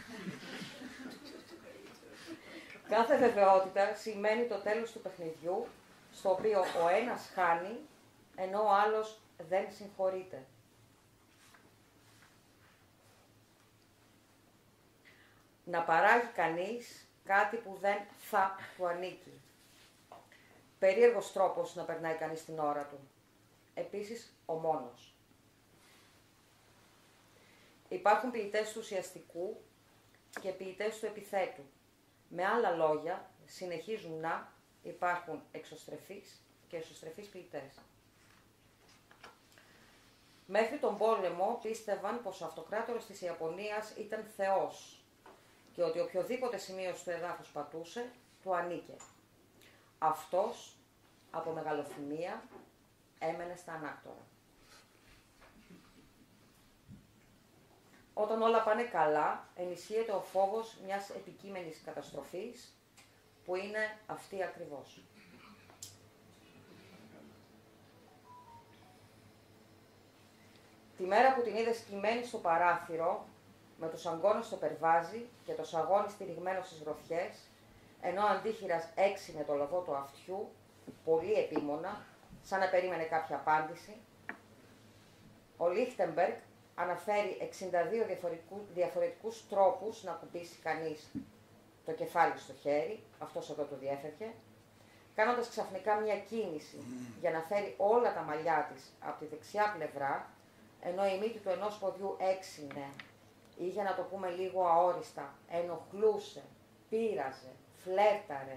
S5: Κάθε βεβαιότητα σημαίνει το τέλος του παιχνιδιού, στο οποίο ο ένας χάνει, ενώ ο άλλος δεν συγχωρείται. Να παράγει κανείς κάτι που δεν θα του ανήκει. Περίεργος τρόπος να περνάει κανείς την ώρα του. Επίσης, ο μόνος. Υπάρχουν ποιητές του ουσιαστικού και ποιητές του επιθέτου. Με άλλα λόγια, συνεχίζουν να υπάρχουν εξωστρεφείς και εσωστρεφείς ποιητές. Μέχρι τον πόλεμο πίστευαν πως ο αυτοκράτορας της Ιαπωνίας ήταν θεός και ότι οποιοδήποτε σημείο του εδάφους πατούσε, του ανήκε. Αυτός, από μεγαλοθυμία, έμενε στα ανάκτορα. Όταν όλα πάνε καλά, ενισχύεται ο φόβος μιας επικείμενης καταστροφής, που είναι αυτή ακριβώς. Τη μέρα που την είδε σκυμμένη στο παράθυρο, με τους αγκώνες στο περβάζι και το σαγόνι στηριγμένο στις γροθιές, ενώ ο αντίχειρας έξινε το λογό του αυτιού, πολύ επίμονα, σαν να περίμενε κάποια απάντηση, ο Λίχτεμπεργκ αναφέρει εξήντα δύο διαφορετικούς τρόπους να κουμπίσει κανείς το κεφάλι στο χέρι, αυτός εδώ το διέφερχε, κάνοντας ξαφνικά μια κίνηση για να φέρει όλα τα μαλλιά της από τη δεξιά πλευρά, ενώ η μύτη του ενός ποδιού έξινε, ή για να το πούμε λίγο αόριστα, ενοχλούσε, πείραζε, φλέρταρε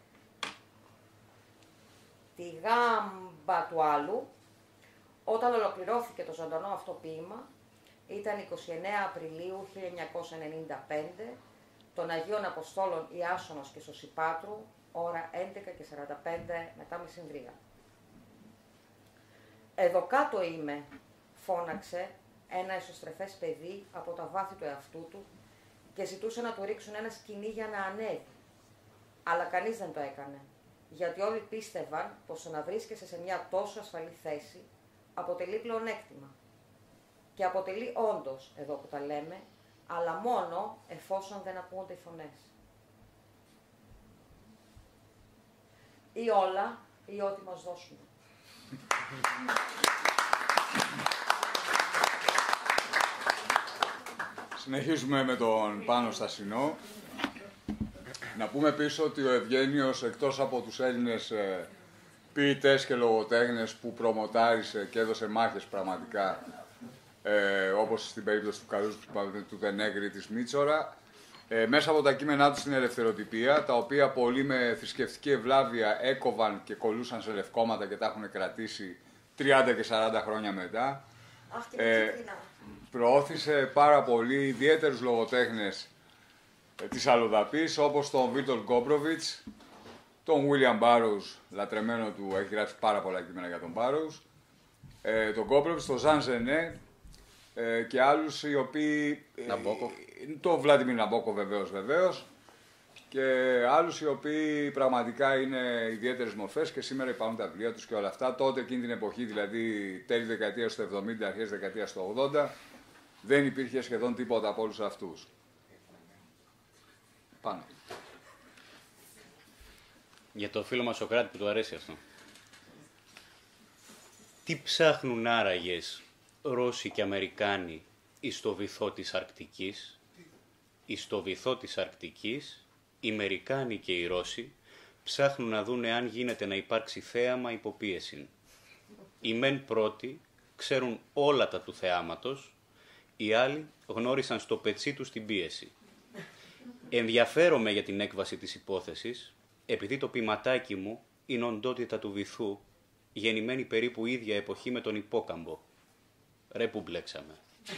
S5: τη γάμπα του άλλου. Όταν ολοκληρώθηκε το ζωντανό αυτό ποίημα, ήταν εικοστή ενάτη Απριλίου χίλια εννιακόσια ενενήντα πέντε, των Αγίων Αποστόλων Ιάσονος και Σωσιπάτρου, ώρα έντεκα και σαράντα πέντε μετά μεσημβρία. «Εδώ κάτω είμαι», φώναξε ένα εσωστρεφές παιδί από τα βάθη του εαυτού του και ζητούσε να του ρίξουν ένα σκοινί για να ανέβει. Αλλά κανείς δεν το έκανε, γιατί όλοι πίστευαν πως το να βρίσκεσαι σε μια τόσο ασφαλή θέση αποτελεί πλεονέκτημα. Και αποτελεί όντως, εδώ που τα λέμε, αλλά μόνο εφόσον δεν ακούγονται οι φωνές. Ή όλα, ή ό,τι μας δώσουν.
S1: Συνεχίζουμε με τον Πάνο Στασινό. Να πούμε πίσω ότι ο Ευγένιος, εκτός από τους Έλληνες ε, ποιητές και λογοτέχνες που προμοτάρισε και έδωσε μάχες πραγματικά, ε, όπως στην περίπτωση του Καρούζου, του Δενέγκρη, της Μίτσορα, ε, μέσα από τα κείμενά του στην ελευθεροτυπία, τα οποία πολλοί με θρησκευτική ευλάβεια έκοβαν και κολλούσαν σε λευκόματα και τα έχουν κρατήσει τριάντα και σαράντα χρόνια μετά.
S5: Αχ, και
S1: ε, προώθησε πάρα πολύ ιδιαίτερους λογοτέχνες ε, της αλλοδαπής, όπως τον Βίτορ Γκόμπροβιτς, τον William Burroughs, λατρεμένο του, έχει γράψει πάρα πολλά κείμενα για τον Burroughs, ε, τον Γκόμπροβιτς, τον Ζαν Ζενέ ε, και άλλους οι οποίοι...
S4: Ναμπόκοφ.
S1: Ε, το Βλάντιμιρ Ναμπόκοφ βεβαίως, βεβαίως, και άλλους οι οποίοι πραγματικά είναι ιδιαίτερες μορφές και σήμερα υπάρχουν τα βιβλία τους και όλα αυτά. Τότε, εκείνη την εποχή, δηλαδή τέλη δεκαετίας του εβδομήντα, αρχές δεκαετίας του ογδόντα, δεν υπήρχε σχεδόν τίποτα από όλους αυτούς. Πάμε.
S4: Για το φίλο μας Σοκράτη που του αρέσει αυτό. Τι ψάχνουν άραγες Ρώσοι και Αμερικάνοι εις το βυθό της Αρκτικής? Εις το βυθό της Αρκτικής, οι Αμερικάνοι και οι Ρώσοι ψάχνουν να δούνε αν γίνεται να υπάρξει θέαμα υποπίεση. Οι μεν πρώτοι ξέρουν όλα τα του θεάματος, οι άλλοι γνώρισαν στο πετσί τους την πίεση. Ενδιαφέρομαι για την έκβαση της υπόθεσης, επειδή το ποιηματάκι μου είναι οντότητα του βυθού, γεννημένη περίπου ίδια εποχή με τον Υπόκαμπο. Ρε που μπλέξαμε.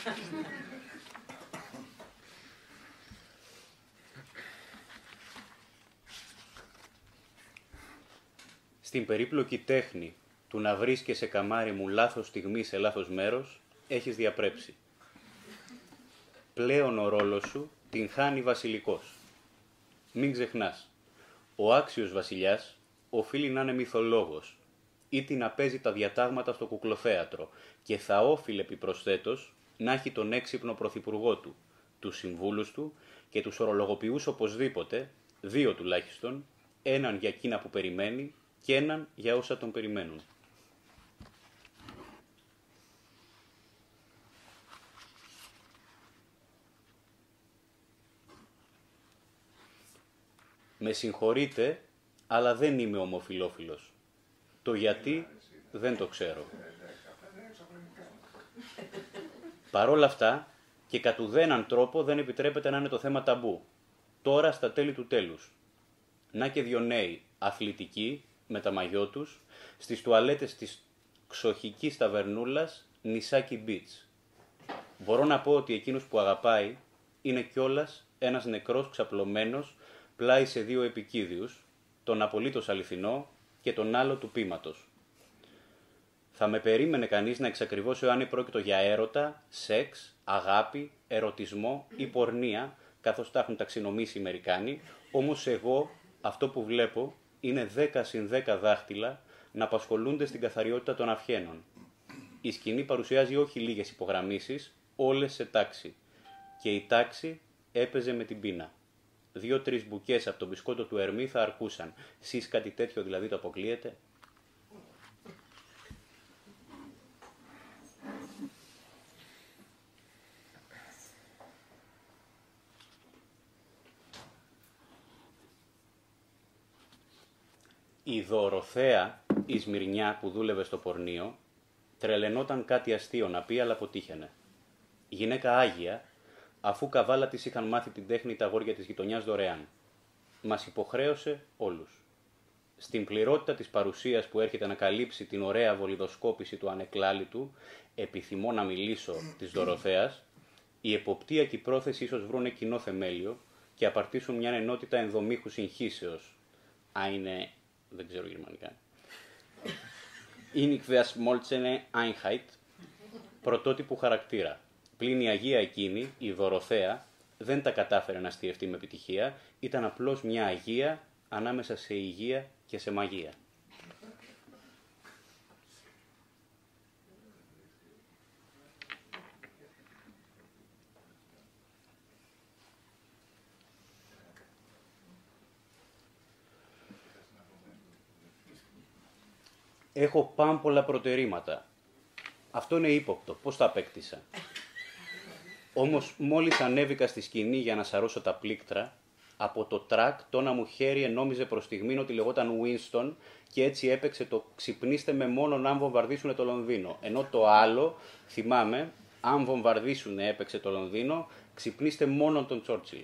S4: Στην περίπλοκη τέχνη του να βρίσκεσαι καμάρι μου λάθος στιγμή σε λάθος μέρος, έχεις διαπρέψει. Πλέον ο ρόλος σου την χάνει βασιλικός. Μην ξεχνάς, ο άξιος βασιλιάς οφείλει να είναι μυθολόγος ή να παίζει τα διατάγματα στο κουκλοθέατρο και θα όφιλε επιπροσθέτως να έχει τον έξυπνο πρωθυπουργό του, τους συμβούλους του και τους ορολογοποιούς οπωσδήποτε, δύο τουλάχιστον, έναν για εκείνα που περιμένει και έναν για όσα τον περιμένουν. Με συγχωρείτε, αλλά δεν είμαι ομοφιλόφιλος. Το γιατί δεν το ξέρω. Παρ' όλα αυτά, και κατ' ουδέναν τρόπο δεν επιτρέπεται να είναι το θέμα ταμπού. Τώρα στα τέλη του τέλους. Να και δυο νέοι, αθλητικοί, με τα μαγιό τους, στις τουαλέτες της ξοχικής ταβερνούλας Νησάκι Beach. Μπορώ να πω ότι εκείνος που αγαπάει είναι κιόλας ένας νεκρός ξαπλωμένος πλάι σε δύο επικίδιους, τον απολύτως αληθινό και τον άλλο του πείματος. Θα με περίμενε κανείς να εξακριβώσω αν πρόκειτο για έρωτα, σεξ, αγάπη, ερωτισμό ή πορνεία, καθώς τα έχουν ταξινομήσει οι Αμερικάνοι, όμως εγώ αυτό που βλέπω είναι δέκα συν δέκα δάχτυλα να απασχολούνται στην καθαριότητα των αυχένων. Η σκηνή παρουσιάζει όχι λίγες υπογραμμίσεις, όλες σε τάξη. Και η τάξη έπαιζε με την πείνα. Δύο-τρεις μπουκές από το μπισκότο του Ερμή θα αρκούσαν. Σεις κάτι τέτοιο δηλαδή το αποκλείεται? Η Δωροθέα, η Σμυρνιά που δούλευε στο πορνείο, τρελαινόταν κάτι αστείο να πει, αλλά αποτύχαινε. Γυναίκα άγια, αφού καβάλα της είχαν μάθει την τέχνη τα αγόρια της γειτονιάς δωρεάν. Μας υποχρέωσε όλους. Στην πληρότητα της παρουσίας που έρχεται να καλύψει την ωραία βολιδοσκόπηση του ανεκλάλητου, επιθυμώ να μιλήσω της Δωροθέας, η εποπτεία και η πρόθεση ίσως βρούνε κοινό θεμέλιο και απαρτήσουν μια ενότητα ενδομήχου συγχύσεως. Α, είναι... δεν ξέρω γερμανικά. Είναι Schmolzene Einheit, πρωτότυπου χαρακτήρα. Πλην η Αγία εκείνη, η Δωροθέα, δεν τα κατάφερε να στιευτεί με επιτυχία, ήταν απλώς μια Αγία ανάμεσα σε υγεία και σε μαγεία. Έχω πάμπολα προτερήματα. Αυτό είναι ύποπτο. Πώς τα απέκτησα? Όμως μόλις ανέβηκα στη σκηνή για να σαρώσω τα πλήκτρα, από το τρακ το ένα μου χέρι ενόμιζε προς στιγμήν ότι λεγόταν Winston και έτσι έπαιξε το «Ξυπνήστε με μόνον αν βομβαρδίσουνε το Λονδίνο». Ενώ το άλλο, θυμάμαι, «Αν βομβαρδίσουνε» έπαιξε το Λονδίνο, «Ξυπνήστε μόνον τον Τσόρτσιλ».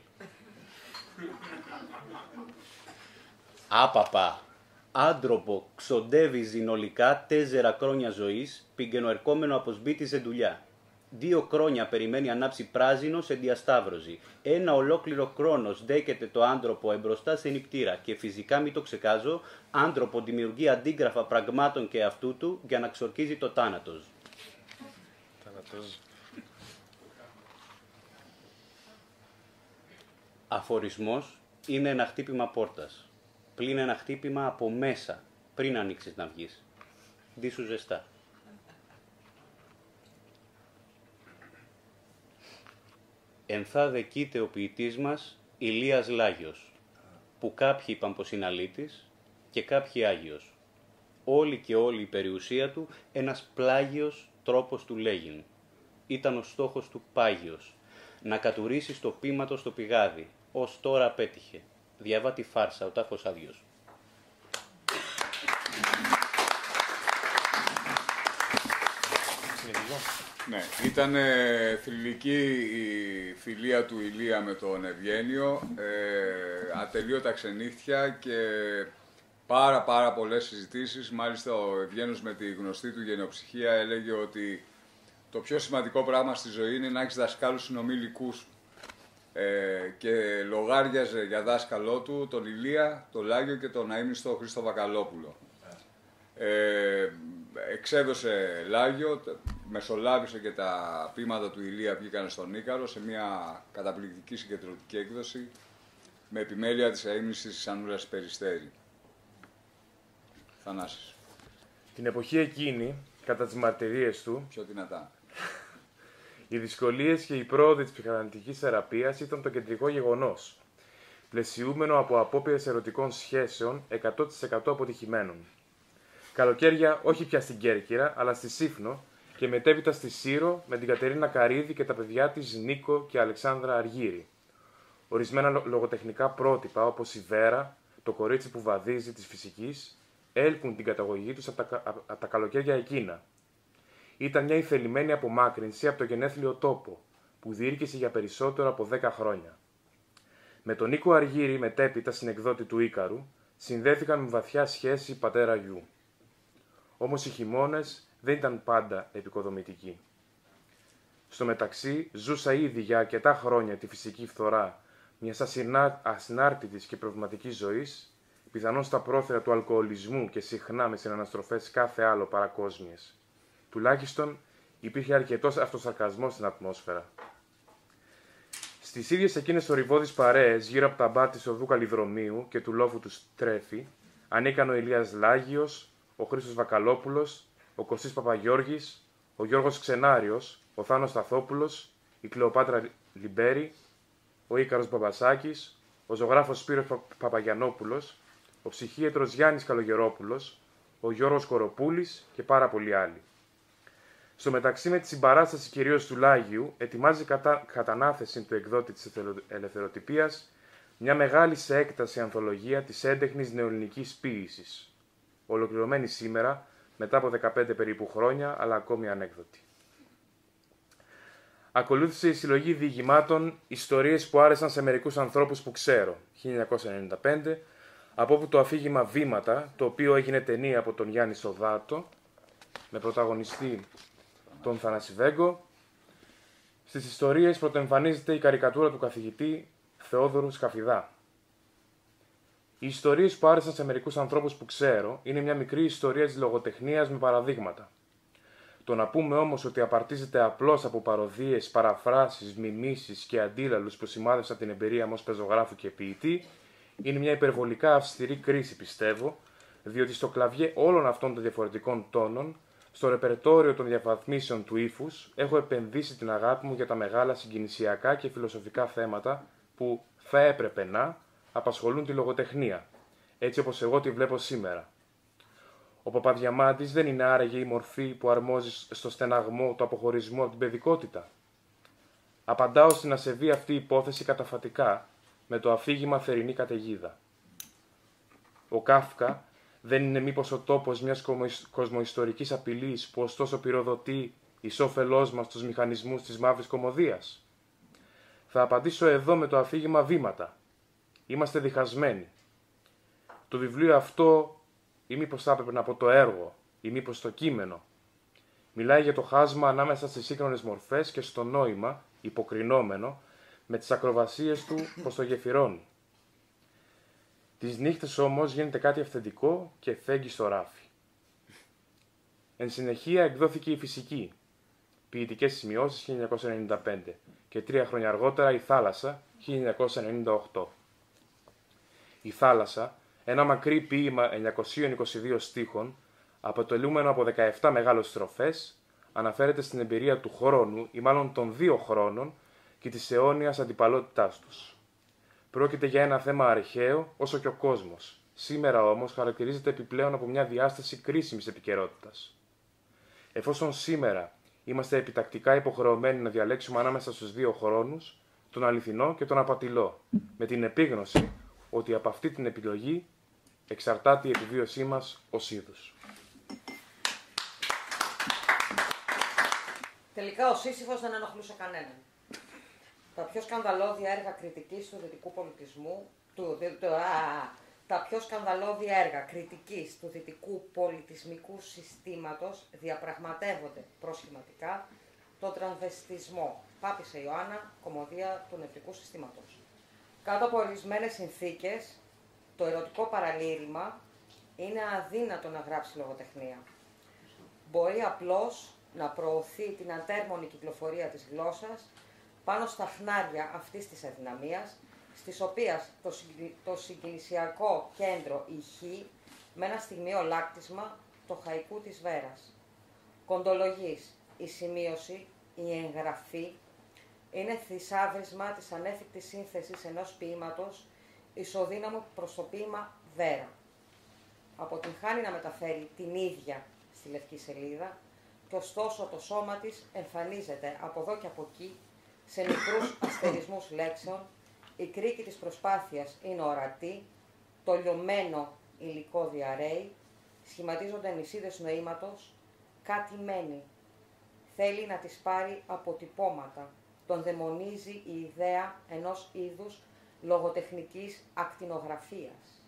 S4: Άπαπα. Άντροπο ξοντεύει συνολικά τέσσερα χρόνια ζωής, πηγαινοερκόμενο από σπίτι σε δουλειά. Δύο χρόνια περιμένει ανάψει πράζινο σε διασταύρωση. Ένα ολόκληρο χρόνο στέκεται το άντροπο εμπροστά σε νηπτήρα και φυσικά μην το ξεκάζω, άντροπο δημιουργεί αντίγραφα πραγμάτων και αυτού του για να ξορκίζει το θάνατος. Αφορισμός είναι ένα χτύπημα πόρτας. Πλην ένα χτύπημα από μέσα, πριν ανοίξεις να βγεις. Ντύσου ζεστά. Ενθά δεκείται ο ποιητής μας Ηλίας Λάγιος, που κάποιοι είπαν πως είναι αλήτης και κάποιοι Άγιος. όλη και όλη η περιουσία του ένας πλάγιος τρόπος του λέγειν. Ήταν ο στόχος του πάγιος, να κατουρίσει στο πείματο στο πηγάδι, ως τώρα απέτυχε. Διαβά τη φάρσα, ο τάφος άδειος.
S1: Ναι, ήταν ε, θρυλική η φιλία του Ηλία με τον Ευγένιο, ε, ατελείωτα ξενύχτια και πάρα πάρα πολλές συζητήσεις. Μάλιστα ο Ευγένιος με τη γνωστή του γενοψυχία έλεγε ότι το πιο σημαντικό πράγμα στη ζωή είναι να έχεις δασκάλους συνομιλικούς ε, και λογάριαζε για δάσκαλό του τον Ηλία, τον Λάγιο και τον αείμνηστο Χρήστο Βακαλόπουλο. Ε, εξέδωσε Λάγιο, μεσολάβησε και τα ποίηματα του Ηλία βγήκαν στον Ίκαρο σε μια καταπληκτική συγκεντρωτική έκδοση με επιμέλεια της αείμνηστης της Ανούλας Περιστέρη. Θανάσης.
S3: Την εποχή εκείνη, κατά τις μαρτυρίες του,
S1: πιο δυνατά,
S3: οι δυσκολίες και η πρόοδοι της ψυχαναλυτικής θεραπείας ήταν το κεντρικό γεγονός, πλαισιούμενο από απόπειρες ερωτικών σχέσεων εκατό τοις εκατό αποτυχημένων. Καλοκαίρια όχι πια στην Κέρκυρα, αλλά στη Σύφνο και μετέπειτα στη Σύρο με την Κατερίνα Καρύδη και τα παιδιά της Νίκο και Αλεξάνδρα Αργύρη. Ορισμένα λογοτεχνικά πρότυπα, όπως η Βέρα, το κορίτσι που βαδίζει της φυσικής, έλκουν την καταγωγή τους από τα, από τα καλοκαίρια εκείνα. Ήταν μια ηθελημένη απομάκρυνση από το γενέθλιο τόπο, που διήρκησε για περισσότερο από δέκα χρόνια. Με τον Νίκο Αργύρη, μετέπειτα συνεκδότη του Ίκαρου, συνδέθηκαν με βαθιά σχέση πατέρα-γιου. Όμως οι χειμώνες δεν ήταν πάντα επικοδομητικοί. Στο μεταξύ, ζούσα ήδη για αρκετά χρόνια τη φυσική φθορά μιας ασυνάρτητης και προβληματικής ζωής, πιθανόν στα πρόθυρα του αλκοολισμού και συχνά με συναναστροφές κάθε άλλο παρακόσμιες. Τουλάχιστον υπήρχε αρκετός αυτοσαρκασμός στην ατμόσφαιρα. Στις ίδιες εκείνες θορυβώδεις παρέες, γύρω από τα μπάρ της οδού Καλλιδρομίου και του λόφου του Στρέφη, ανήκαν ο Ηλίας Λάγιος, ο Χρήστος Βακαλόπουλος, ο Κωστής Παπαγιώργης, ο Γιώργος Ξενάριος, ο Θάνος Σταθόπουλος, η Κλεοπάτρα Λιμπέρη, ο Ίκαρος Μπαμπασάκης, ο ζωγράφος Σπύρος Πα... Παπαγιαννόπουλος, ο ψυχίατρος Γιάννης Καλογερόπουλος, ο Γιώργος Κοροπούλης και πάρα πολλοί άλλοι. Στο μεταξύ, με τη συμπαράσταση κυρίως του Λάγιου, ετοιμάζει κατά κατανάθεση του εκδότη της ελευθεροτυπίας μια μεγάλη σε έκταση ανθολογία της έντεχνης νεοελληνικής ποίησης, ολοκληρωμένη σήμερα, μετά από δεκαπέντε περίπου χρόνια, αλλά ακόμη ανέκδοτη. Ακολούθησε η συλλογή διηγημάτων «Ιστορίες που άρεσαν σε μερικούς ανθρώπους που ξέρω», χίλια εννιακόσια ενενήντα πέντε, από όπου το αφήγημα «Βήματα», το οποίο έγινε ταινία από τον Γιάννη Σοδάτο, με πρωταγωνιστή τον Θανάση Βέγκο. Στις ιστορίες πρωτοεμφανίζεται η καρικατούρα του καθηγητή Θεόδωρου Σκαφιδά. Οι ιστορίες που άρεσαν σε μερικούς ανθρώπους που ξέρω είναι μια μικρή ιστορία της λογοτεχνίας με παραδείγματα. Το να πούμε όμως ότι απαρτίζεται απλώς από παροδίες, παραφράσεις, μιμήσεις και αντίλαλους που σημάδευσαν την εμπειρία μου ως πεζογράφου και ποιητή είναι μια υπερβολικά αυστηρή κρίση, πιστεύω, διότι στο κλαβιέ όλων αυτών των διαφορετικών τόνων, στο ρεπερτόριο των διαβαθμίσεων του ύφους, έχω επενδύσει την αγάπη μου για τα μεγάλα συγκινησιακά και φιλοσοφικά θέματα που θα έπρεπε να απασχολούν τη λογοτεχνία, έτσι όπως εγώ τη βλέπω σήμερα. Ο Παπαδιαμάντης δεν είναι άραγε η μορφή που αρμόζει στο στεναγμό του αποχωρισμού από την παιδικότητα. Απαντάω στην ασεβή αυτή υπόθεση καταφατικά με το αφήγημα «Θερινή καταιγίδα». Ο Κάφκα δεν είναι μήπως ο τόπος μιας κοσμοϊστορικής απειλής που ωστόσο πυροδοτεί εις όφελός μας τους μηχανισμούς της μαύρης κωμωδίας? Θα απαντήσω εδώ με το αφήγημα «Βήματα». Είμαστε διχασμένοι. Το βιβλίο αυτό, ή μήπως θα έπρεπε να πω το έργο, ή μήπως το κείμενο, μιλάει για το χάσμα ανάμεσα στις σύγχρονες μορφές και στο νόημα, υποκρινόμενο, με τις ακροβασίες του πως το γεφυρώνει. Τις νύχτες όμως γίνεται κάτι αυθεντικό και φέγγει στο ράφι. Εν συνεχεία εκδόθηκε η Φυσική, ποιητικές σημειώσεις χίλια εννιακόσια ενενήντα πέντε και τρία χρόνια αργότερα η Θάλασσα χίλια εννιακόσια ενενήντα οκτώ. Η Θάλασσα, ένα μακρύ ποίημα εννιακοσίων είκοσι δύο στίχων, αποτελούμενο από δεκαεπτά μεγάλες στροφές, αναφέρεται στην εμπειρία του χρόνου ή μάλλον των δύο χρόνων και της αιώνιας αντιπαλότητάς τους. Πρόκειται για ένα θέμα αρχαίο όσο και ο κόσμος, Σήμερα όμως χαρακτηρίζεται επιπλέον από μια διάσταση κρίσιμης επικαιρότητας. Εφόσον σήμερα είμαστε επιτακτικά υποχρεωμένοι να διαλέξουμε ανάμεσα στους δύο χρόνους, τον αληθινό και τον απατηλό, με την επίγνωση ότι από αυτή την επιλογή εξαρτάται η επιβίωσή μας ως είδους.
S5: Τελικά ο Σύσυφος δεν ενοχλούσε κανέναν. Τα πιο σκανδαλώδη έργα κριτικής του δυτικού πολιτισμού, του, του, α, τα πιο σκανδαλώδη έργα κριτικής του δυτικού πολιτισμικού συστήματος διαπραγματεύονται προσχηματικά τον τρανσβεστισμό. Πάπησε Ιωάννα, κωμωδία του νευρικού συστήματος. Κάτω από ορισμένες συνθήκες, το ερωτικό παραλήρημα είναι αδύνατο να γράψει λογοτεχνία. Μπορεί απλώς να προωθεί την ατέρμονη κυκλοφορία της γλώσσας πάνω στα χνάρια αυτής της αδυναμίας, στις οποίες το, συγκ... το συγκινησιακό κέντρο ηχεί με ένα στιγμίο λάκτισμα το χαϊκού της Βέρας. Κοντολογής, η σημείωση, η εγγραφή είναι θησάβρισμα της ανέφικτης σύνθεσης ενός ποίηματος ισοδύναμο προς το ποίημα Βέρα. Αποτυγχάνει να μεταφέρει την ίδια στη λευκή σελίδα και ωστόσο το σώμα της εμφανίζεται από εδώ και από εκεί σε μικρούς αστερισμούς λέξεων, η κρίκη της προσπάθειας είναι ορατή, το λιωμένο υλικό διαρρέει, σχηματίζονται νησίδες νοήματος, κάτι μένει. Θέλει να τις πάρει αποτυπώματα, τον δαιμονίζει η ιδέα ενός είδους λογοτεχνικής ακτινογραφίας.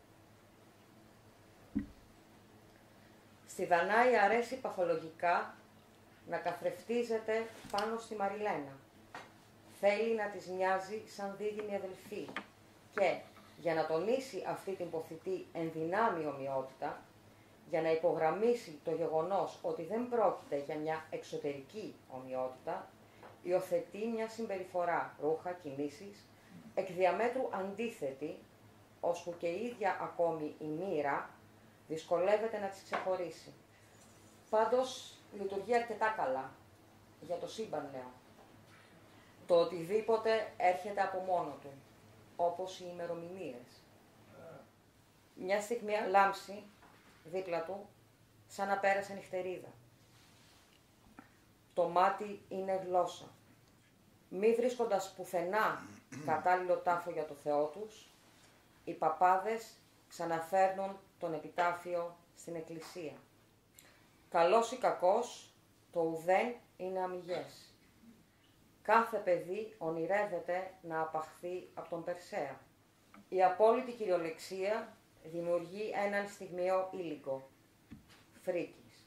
S5: Στη Δανάη αρέσει παθολογικά να καθρεφτίζεται πάνω στη Μαριλένα. Θέλει να της μοιάζει σαν δίδυμη αδελφή και, για να τονίσει αυτή την ποθητή ενδυνάμει ομοιότητα, για να υπογραμμίσει το γεγονός ότι δεν πρόκειται για μια εξωτερική ομοιότητα, υιοθετεί μια συμπεριφορά, ρούχα, κινήσεις, εκ διαμέτρου αντίθετη, ώσπου και η ίδια ακόμη η μοίρα δυσκολεύεται να τις ξεχωρίσει. Πάντως λειτουργεί αρκετά καλά, για το σύμπαν λέω. Το οτιδήποτε έρχεται από μόνο του, όπως οι ημερομηνίες. Μια στιγμή λάμψη δίπλα του, σαν να πέρασε νυχτερίδα. Το μάτι είναι γλώσσα. Μη βρίσκοντας πουθενά κατάλληλο τάφο για το Θεό τους, οι παπάδες ξαναφέρνουν τον επιτάφιο στην εκκλησία. Καλός ή κακός, το ουδέν είναι αμυγές. Κάθε παιδί ονειρεύεται να απαχθεί από τον Περσέα. Η απόλυτη κυριολεξία δημιουργεί έναν στιγμιαίο ήλικο, φρίκης.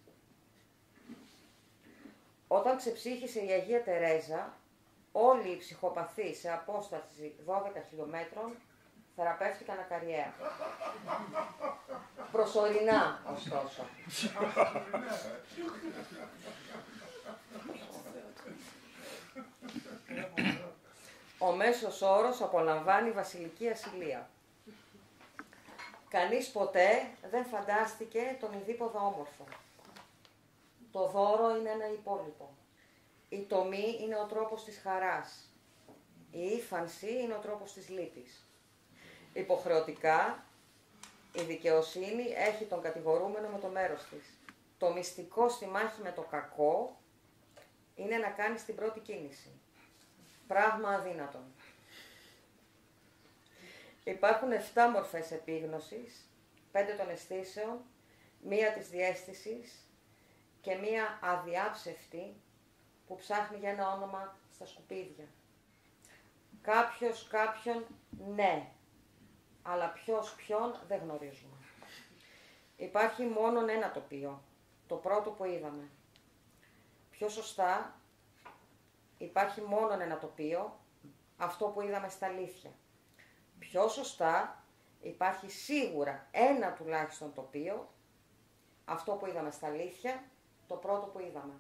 S5: Όταν ξεψύχησε η Αγία Τερέζα, όλοι οι ψυχοπαθείς σε απόσταση δώδεκα χιλιόμετρων θεραπεύτηκαν ακαριέα. Προσωρινά, ωστόσο. Ο μέσος όρος απολαμβάνει βασιλική ασυλία. Κανείς ποτέ δεν φαντάστηκε τον ειδίποδα όμορφο. Το δώρο είναι ένα υπόλοιπο. Η τομή είναι ο τρόπος της χαράς. Η ύφανση είναι ο τρόπος της λύπης. Υποχρεωτικά, η δικαιοσύνη έχει τον κατηγορούμενο με το μέρος της. Το μυστικό στη μάχη με το κακό είναι να κάνεις την πρώτη κίνηση. Πράγμα αδύνατον. Υπάρχουν εφτά μορφές επίγνωσης, πέντε των αισθήσεων, μία της διαίσθησης και μία αδιάψευτη που ψάχνει για ένα όνομα στα σκουπίδια. Κάποιος κάποιον ναι, αλλά ποιος ποιον δεν γνωρίζουμε. Υπάρχει μόνον ένα τοπίο, το πρώτο που είδαμε. Πιο σωστά, υπάρχει μόνον ένα τοπίο, αυτό που είδαμε στα αλήθεια. Πιο σωστά, υπάρχει σίγουρα ένα τουλάχιστον τοπίο, αυτό που είδαμε στα αλήθεια, το πρώτο που είδαμε.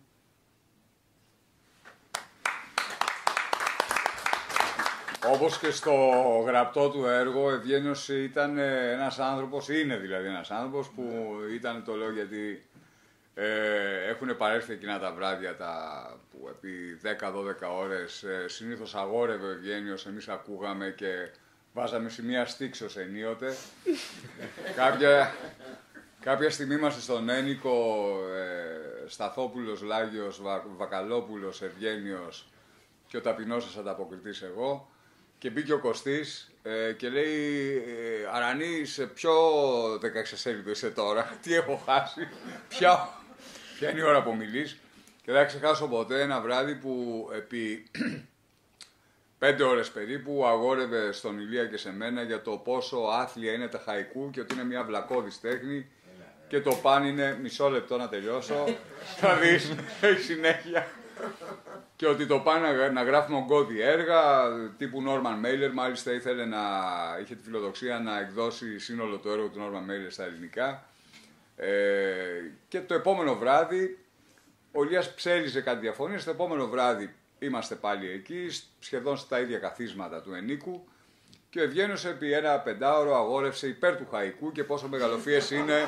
S1: Όπως και στο γραπτό του έργο, ο Ευγένιος ήταν ένας άνθρωπος, είναι δηλαδή ένας άνθρωπος που ήταν, το λέω γιατί ε, έχουν παρέλθει εκείνα τα βράδια τα, που επί δέκα δώδεκα ώρες ε, συνήθως αγόρευε ο Ευγένιος, εμείς ακούγαμε και βάζαμε σημεία στίξος ενίοτε. κάποια, κάποια στιγμή είμαστε στον Ένικο, ε, Σταθόπουλος, Λάγιος, Βα, Βακαλόπουλος, Ευγένιος και ο ταπεινός σας ανταποκριτής εγώ. Και μπήκε ο Κωστής ε, και λέει ε, Αρανή, σε ποιο δεκαεξισέλιδο είσαι τώρα, τι έχω χάσει, ποια, ποια είναι η ώρα που μιλείς. Και δεν ξεχάσω ποτέ ένα βράδυ που επί πέντε ώρες περίπου αγόρευε στον Ηλία και σε μένα για το πόσο άθλια είναι τα χαϊκού και ότι είναι μια βλακώδης τέχνη και το παν είναι μισό λεπτό να τελειώσω, θα δεις, έχει συνέχεια. Και ότι το πάνε να γράφουμε ογκώδη έργα, τύπου Norman Mailer, μάλιστα ήθελε να, είχε τη φιλοδοξία να εκδώσει σύνολο το έργο του Norman Mailer στα ελληνικά. Ε, και το επόμενο βράδυ, ο Ηλίας ψέλιζε κάτι διαφωνίες, το επόμενο βράδυ είμαστε πάλι εκεί, σχεδόν στα ίδια καθίσματα του Ενίκου και ο Ευγένιος επί ένα πεντάωρο αγόρευσε υπέρ του χαϊκού και πόσο μεγαλοφίες είναι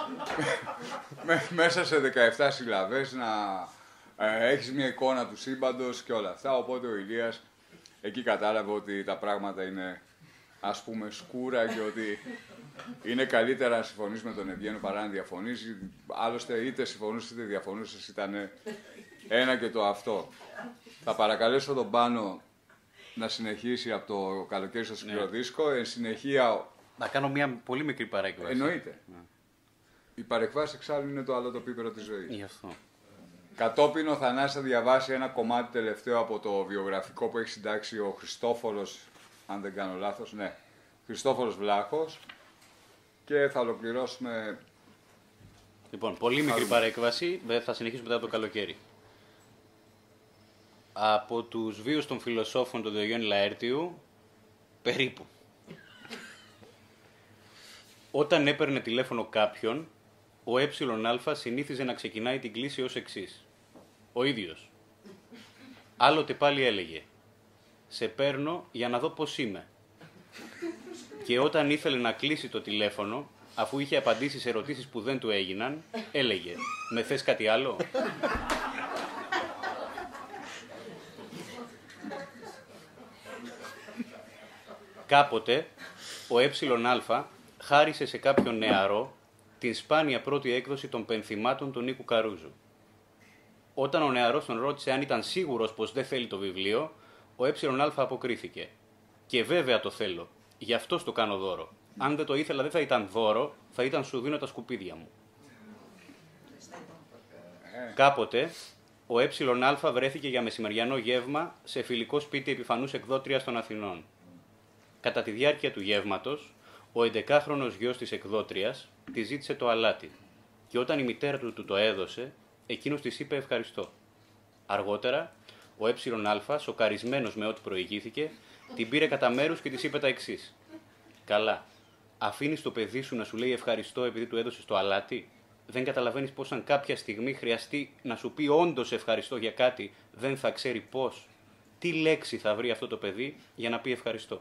S1: μέσα σε δεκαεπτά συλλαβές να... Ε, έχεις μια εικόνα του σύμπαντος και όλα αυτά, οπότε ο Ηλίας εκεί κατάλαβε ότι τα πράγματα είναι ας πούμε σκούρα και ότι είναι καλύτερα να συμφωνείς με τον Ευγένιο παρά να διαφωνείς. Άλλωστε είτε συμφωνούσες είτε διαφωνούσες, ήταν ένα και το αυτό. Θα παρακαλέσω τον Πάνο να συνεχίσει από το καλοκαίρι στο σκληρό δίσκο, εν συνεχεία...
S4: Να κάνω μια πολύ μικρή παρέκβαση.
S1: Εννοείται. Ναι. Η παρεκβάση εξάλλου είναι το άλλο το πίπερο της ζωής.
S4: Γι' αυτό.
S1: Κατόπιν ο Θανάσης θα διαβάσει ένα κομμάτι τελευταίο από το βιογραφικό που έχει συντάξει ο Χριστόφορος, αν δεν κάνω λάθος, ναι, Χριστόφορος Βλάχος και θα ολοκληρώσουμε...
S4: Λοιπόν, πολύ μικρή παρέκβαση, θα συνεχίσουμε μετά από το καλοκαίρι. Από τους βίους των φιλοσόφων του Διογέννη Λαέρτιου, περίπου. Όταν έπαιρνε τηλέφωνο κάποιον, ο ΕΑ συνήθιζε να ξεκινάει την κλήση ως εξής. Ο ίδιος. Άλλοτε πάλι έλεγε «Σε παίρνω για να δω πώς είμαι». Και όταν ήθελε να κλείσει το τηλέφωνο, αφού είχε απαντήσει σε ερωτήσεις που δεν του έγιναν, έλεγε «Με θες κάτι άλλο?» Κάποτε, ο ΕΑ χάρισε σε κάποιον νεαρό την σπάνια πρώτη έκδοση των πενθυμάτων του Νίκου Καρούζου. Όταν ο νεαρός τον ρώτησε αν ήταν σίγουρος πως δεν θέλει το βιβλίο, ο ΕΑ αποκρίθηκε. «Και βέβαια το θέλω, γι' αυτό το κάνω δώρο. Αν δεν το ήθελα δεν θα ήταν δώρο, θα ήταν σου δίνω τα σκουπίδια μου». Κάποτε, ο ΕΑ βρέθηκε για μεσημεριανό γεύμα σε φιλικό σπίτι επιφανούς εκδότριας των Αθηνών. Κατά τη διάρκεια του γεύματος, ο εντεκάχρονος γιος της εκδότριας τη ζήτησε το αλάτι και όταν η μητέρα του του το έδωσε, εκείνος της είπε ευχαριστώ. Αργότερα, ο ΕΑ, σοκαρισμένος με ό,τι προηγήθηκε, την πήρε κατά μέρους και της είπε τα εξής. «Καλά, αφήνεις το παιδί σου να σου λέει ευχαριστώ επειδή του έδωσες το αλάτι? Δεν καταλαβαίνεις πως αν κάποια στιγμή χρειαστεί να σου πει όντως ευχαριστώ για κάτι, δεν θα ξέρει πώς? Τι λέξη θα βρει αυτό το παιδί για να πει ευχαριστώ?»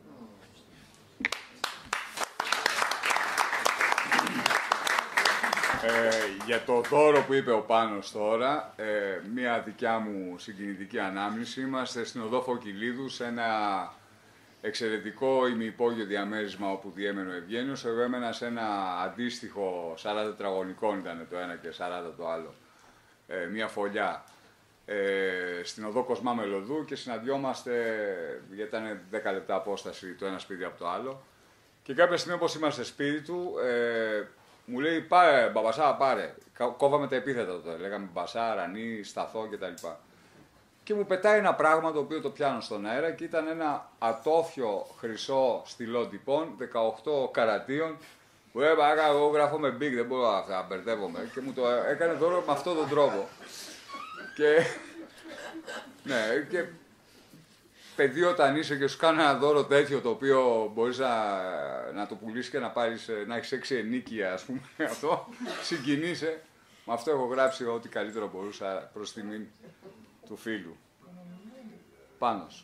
S1: Ε, για το δώρο που είπε ο Πάνος τώρα, ε, μία δικιά μου συγκινητική ανάμνηση. Είμαστε στην οδό Φωκυλίδου, σε ένα εξαιρετικό ημιυπόγειο διαμέρισμα όπου διέμενε ο Ευγένιος. Εγώ έμενα σε ένα αντίστοιχο σαράντα τετραγωνικών ήταν το ένα και σαράντα το άλλο, ε, μία φωλιά, ε, στην οδό Κοσμά Μελωδού και συναντιόμαστε, γιατί ήταν δέκα λεπτά απόσταση το ένα σπίτι από το άλλο. Και κάποια στιγμή όπως είμαστε σπίτι του, ε, μου λέει πάρε μπαμπασά, πάρε. Κόβαμε τα επίθετα τότε. Λέγαμε μπαμπασά, Αρανή, Σταθό κτλ. Και μου πετάει ένα πράγμα το οποίο το πιάνω στον αέρα και ήταν ένα ατόφιο χρυσό στυλό τυπών, δεκαοκτώ καρατίων. Μου λέει παράκα, εγώ γράφω με big, δεν μπορώ να μπερδεύομαι. Και μου το έκανε δώρο με αυτόν τον τρόπο. Και. Ναι, και. Παιδί, όταν είσαι και σου κάνω ένα δώρο τέτοιο το οποίο μπορείς να, να το πουλήσεις και να, πάρεις, να έχεις έξι ενίκια, ας πούμε, αυτό, συγκινείσαι. Με αυτό έχω γράψει ό,τι καλύτερο μπορούσα προς τιμήν του φίλου. Πάνος.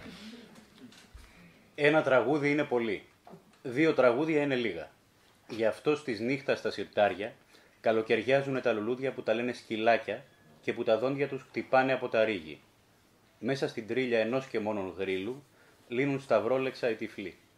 S4: Ένα τραγούδι είναι πολύ. Δύο τραγούδια είναι λίγα. Γι' αυτό στις νύχτα στα σιρτάρια καλοκαιριάζουν τα λουλούδια που τα λένε σκυλάκια και που τα δόντια τους χτυπάνε από τα ρίγη. Μέσα στην τρίλια ενός και μόνον γρύλου λύνουν σταυρόλεξα οι τυφλοί.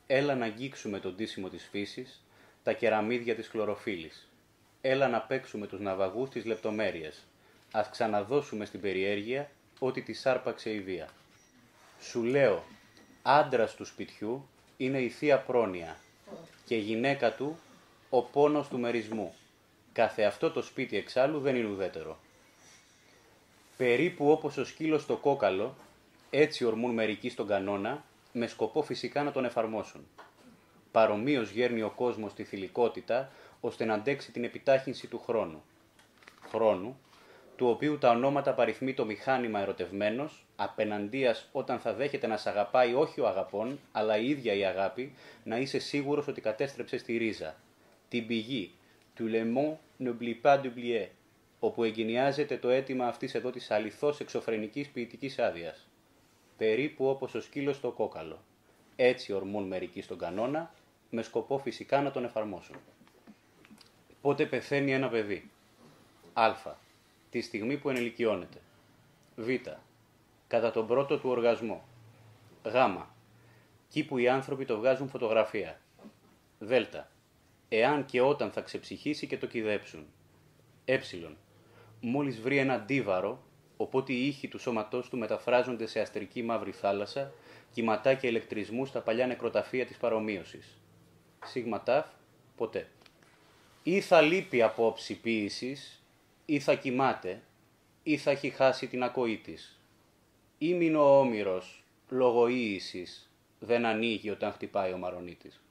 S4: έλα να αγγίξουμε τον ντύσιμο της φύσης, τα κεραμίδια της χλωροφύλλης. Έλα να παίξουμε τους ναυαγούς της λεπτομέρειας. Ας ξαναδώσουμε στην περιέργεια ό,τι της άρπαξε η βία. Σου λέω, άντρας του σπιτιού είναι η θεία πρόνοια και γυναίκα του ο πόνος του μερισμού. Κάθε αυτό το σπίτι εξάλλου δεν είναι ουδέτερο. Περίπου όπως ο σκύλος στο κόκαλο, έτσι ορμούν μερικοί στον κανόνα, με σκοπό φυσικά να τον εφαρμόσουν. Παρομοίως γέρνει ο κόσμος τη θηλυκότητα, ώστε να αντέξει την επιτάχυνση του χρόνου. Χρόνου, του οποίου τα ονόματα παριθμεί το μηχάνημα ερωτευμένος, απέναντίας όταν θα δέχεται να σ' αγαπάει όχι ο αγαπών, αλλά η ίδια η αγάπη, να είσαι σίγουρος ότι κατέστρεψε στη ρίζα. Την πηγή, του Le Mont n'oublie pas d'oublier, όπου εγκαινιάζεται το αίτημα αυτής εδώ της αληθώς εξωφρενικής ποιητικής άδειας. Περίπου όπως ο σκύλος στο κόκαλο. Έτσι ορμούν μερικοί στον κανόνα, με σκοπό φυσικά να τον εφαρμόσουν. Πότε πεθαίνει ένα παιδί? Α. Τη στιγμή που ενηλικιώνεται. Β. Κατά τον πρώτο του οργασμό. Γ. Κι που οι άνθρωποι το βγάζουν φωτογραφία. Δ. Εάν και όταν θα ξεψυχήσει και το κυδέψουν. Ε. Μόλις βρει ένα αντίβαρο, οπότε οι ήχοι του σώματός του μεταφράζονται σε αστρική μαύρη θάλασσα, κυματάκια ηλεκτρισμού στα παλιά νεκροταφεία της παρομοίωσης. Σίγμα ταφ, ποτέ. Ή θα λείπει από όψη ποίησης, ή θα κοιμάται, ή θα έχει χάσει την ακοή της. Ή μην ο όμηρος, λόγω ίησης, δεν ανοίγει όταν χτυπάει ο μαρονίτης.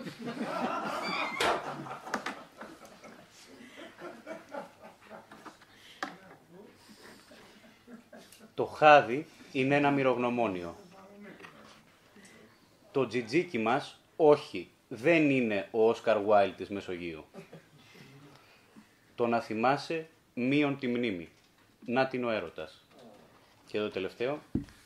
S4: Το χάδι είναι ένα μυρογνωμόνιο. Το τζιτζίκι μας, όχι, δεν είναι ο Όσκαρ Γουάιλντ της Μεσογείου. Το να θυμάσαι μείον τη μνήμη. Να την ο έρωτας. Και εδώ τελευταίο.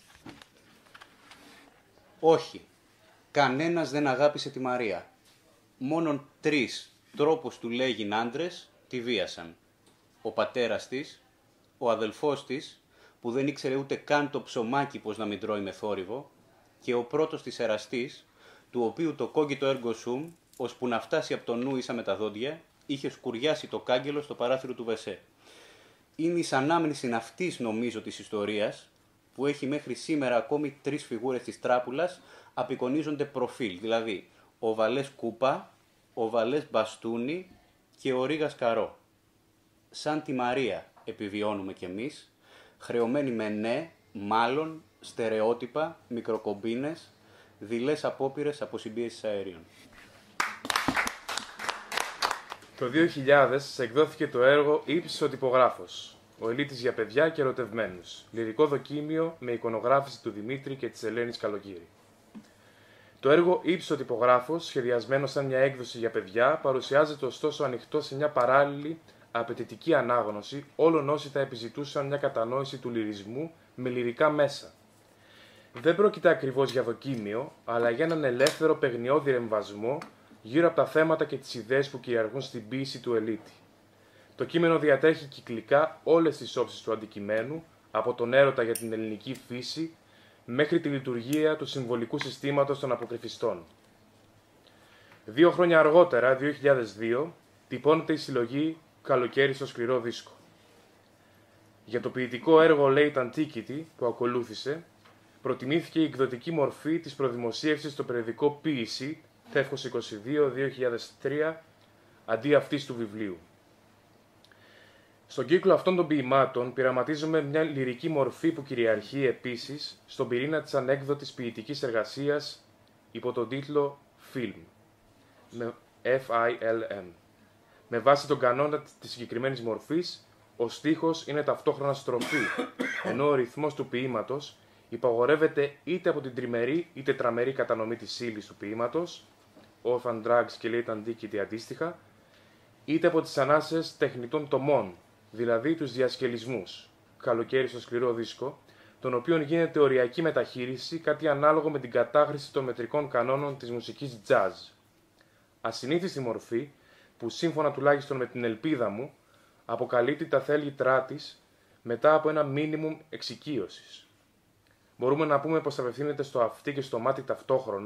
S4: Όχι, κανένας δεν αγάπησε τη Μαρία. Μόνον τρεις τρόπους του λέγειν άντρες τη βίασαν. Ο πατέρας της, ο αδελφός της, που δεν ήξερε ούτε καν το ψωμάκι πως να μην τρώει με θόρυβο, και ο πρώτος της εραστής, του οποίου το κόγκιτο έργο σουμ, ώσπου να φτάσει από το νου ίσα με τα δόντια, είχε σκουριάσει το κάγκελο στο παράθυρο του Βεσέ. Είναι η ανάμνηση αυτής, νομίζω, της ιστορίας, που έχει μέχρι σήμερα ακόμη τρεις φιγούρες της τράπουλας, απεικονίζονται προφίλ, δηλαδή ο Βαλές Κούπα, ο Βαλές Μπαστούνι και ο Ρίγας Καρό. Σαν τη Μαρία επιβιώνουμε κι εμείς, χρεωμένοι με ναι, μάλλον, στερεότυπα, μικροκομπίνες, δειλές απόπειρες αποσυμπίεσης αερίων.
S3: Το δύο χιλιάδες εκδόθηκε το έργο «Ήψης ο τυπογράφος», ο Ελίτης για παιδιά και ερωτευμένους, λυρικό δοκίμιο με εικονογράφηση του Δημήτρη και της Ελένης Καλογύρη. Το έργο «Ήψης ο τυπογράφος», σχεδιασμένο σαν μια έκδοση για παιδιά, παρουσιάζεται ωστόσο ανοιχτό σε μια παράλληλη απαιτητική ανάγνωση όλων όσοι θα επιζητούσαν μια κατανόηση του λυρισμού με λυρικά μέσα. Δεν πρόκειται ακριβώς για δοκίμιο, αλλά για έναν ελεύθερο παιγνιώδη ρεμβασμό γύρω από τα θέματα και τις ιδέες που κυριαρχούν στην ποίηση του Ελίτη. Το κείμενο διατέχει κυκλικά όλες τις όψεις του αντικειμένου, από τον έρωτα για την ελληνική φύση μέχρι τη λειτουργία του συμβολικού συστήματος των αποκρυφιστών. Δύο χρόνια αργότερα, δύο χιλιάδες δύο, τυπώνεται η συλλογή «Καλοκαίρι στο σκληρό δίσκο». Για το ποιητικό έργο Late Antiquity που ακολούθησε, προτιμήθηκε η εκδοτική μορφή της προδημοσίευσης στο περιοδικό Ποίηση, Τεύχος είκοσι δύο δύο χιλιάδες τρία, αντί αυτής του βιβλίου. Στον κύκλο αυτών των ποιημάτων πειραματίζουμε μια λυρική μορφή που κυριαρχεί επίσης στον πυρήνα της ανέκδοτης ποιητικής εργασίας υπό τον τίτλο Film, με F I L M. Με βάση τον κανόνα της συγκεκριμένης μορφής, ο στίχος είναι ταυτόχρονα στροφή, ενώ ο ρυθμός του ποίηματος υπαγορεύεται είτε από την τριμερή ή τετραμερή κατανομή της ύλης του ποίηματος, Orphan Drugs και Late Antiquity αντίστοιχα, είτε από τις ανάσες τεχνητών τομών, δηλαδή τους διασκελισμούς, Καλοκαίρι στο σκληρό δίσκο, των οποίων γίνεται οριακή μεταχείριση, κάτι ανάλογο με την κατάχρηση των μετρικών κανόνων της μουσικής jazz. Ασυνήθιστη μορφή, που σύμφωνα τουλάχιστον με την ελπίδα μου, αποκαλύπτει τα θέλητρά της μετά από ένα μίνιμουμ εξοικείωσης. Μπορούμε να πούμε πως απευθύνεται στο αυτί και στο μάτι ταυτόχρονα,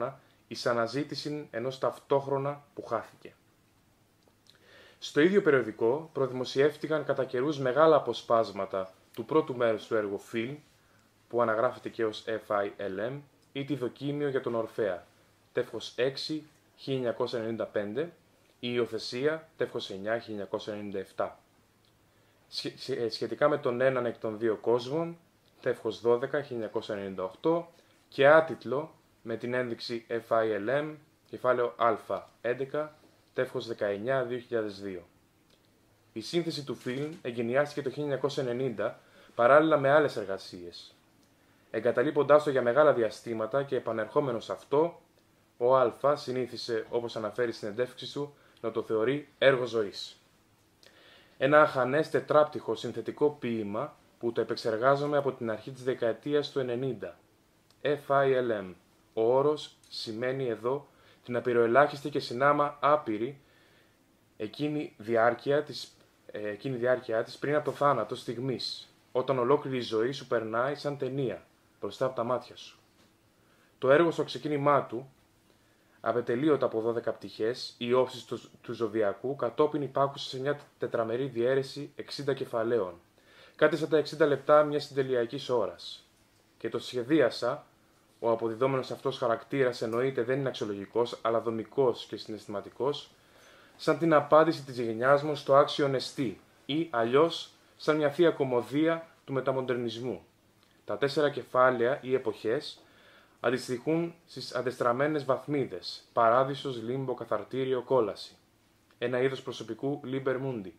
S3: εις αναζήτηση ενός ταυτόχρονα που χάθηκε. Στο ίδιο περιοδικό προδημοσιεύτηκαν κατά καιρούς μεγάλα αποσπάσματα του πρώτου μέρους του έργου Φιλμ, που αναγράφεται και ως εφ άι ελ εμ, ή τη δοκίμιο για τον Ορφέα, τεύχος έξι χίλια εννιακόσια ενενήντα πέντε, η Υιοθεσία, τεύχος εννιά χίλια εννιακόσια ενενήντα επτά. Σχετικά με τον έναν εκ των δύο κόσμων, τεύχος δώδεκα χίλια εννιακόσια ενενήντα οκτώ, και άτιτλο με την ένδειξη εφ άι ελ εμ, κεφάλαιο Α έντεκα, τεύχος δεκαεννιά δύο χιλιάδες δύο. Η σύνθεση του φιλμ εγκαινιάστηκε το χίλια εννιακόσια ενενήντα παράλληλα με άλλες εργασίες. Εγκαταλείποντάς το για μεγάλα διαστήματα και επανερχόμενος σε αυτό, ο Α συνήθισε, όπως αναφέρει στην συνεντεύξη του, να το θεωρεί έργο ζωής. Ένα αχανές τετράπτυχο συνθετικό ποίημα που το επεξεργάζομαι από την αρχή της δεκαετίας του ενενήντα. εφ άι ελ εμ. Ο όρος σημαίνει εδώ την απειροελάχιστη και συνάμα άπειρη εκείνη διάρκεια της, ε, εκείνη διάρκεια της πριν από το θάνατο στιγμής, όταν ολόκληρη η ζωή σου περνάει σαν ταινία μπροστά από τα μάτια σου. Το έργο στο ξεκίνημά του, απετελείωτα από δώδεκα πτυχές, οι όψεις του, του ζωδιακού κατόπιν υπάκουσε σε μια τετραμερή διαίρεση εξήντα κεφαλαίων, κάτι σαν τα εξήντα λεπτά μιας συντελειακής ώρας. Και το σχεδίασα, ο αποδιδόμενος αυτός χαρακτήρας εννοείται δεν είναι αξιολογικός, αλλά δομικός και συναισθηματικός, σαν την απάντηση της γενιάς μου στο άξιον εστί, ή αλλιώς σαν μια θεία κωμωδία του μεταμοντερνισμού. Τα τέσσερα κεφάλαια ή εποχές αντιστοιχούν στις αντεστραμμένες βαθμίδες, παράδεισος, λίμπο, καθαρτήριο, κόλαση. Ένα είδος προσωπικού liber mundi.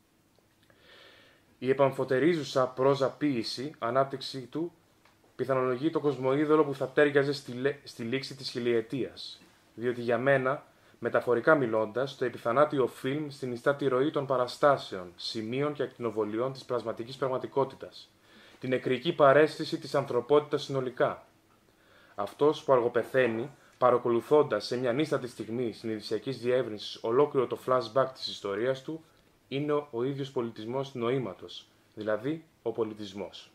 S3: Η επαμφωτερίζουσα πρόζα ποίηση, ανάπτυξη του, πιθανολογεί το κοσμοείδωλο που θα πτέρυγαζε στη, στη λήξη της χιλιετίας. Διότι για μένα, μεταφορικά μιλώντας, το επιθανάτιο φιλμ συνιστά τη ροή των παραστάσεων, σημείων και ακτινοβολιών της πλασματικής πραγματικότητας. Την νεκρική παρέστηση της ανθρωπότητας συνολικά. Αυτός που αργοπεθαίνει, παρακολουθώντας σε μια νύστατη στιγμή συνειδησιακής διεύρυνσης ολόκληρο το flashback της ιστορίας του, είναι ο, ο ίδιος πολιτισμός νοήματος, δηλαδή ο πολιτισμός.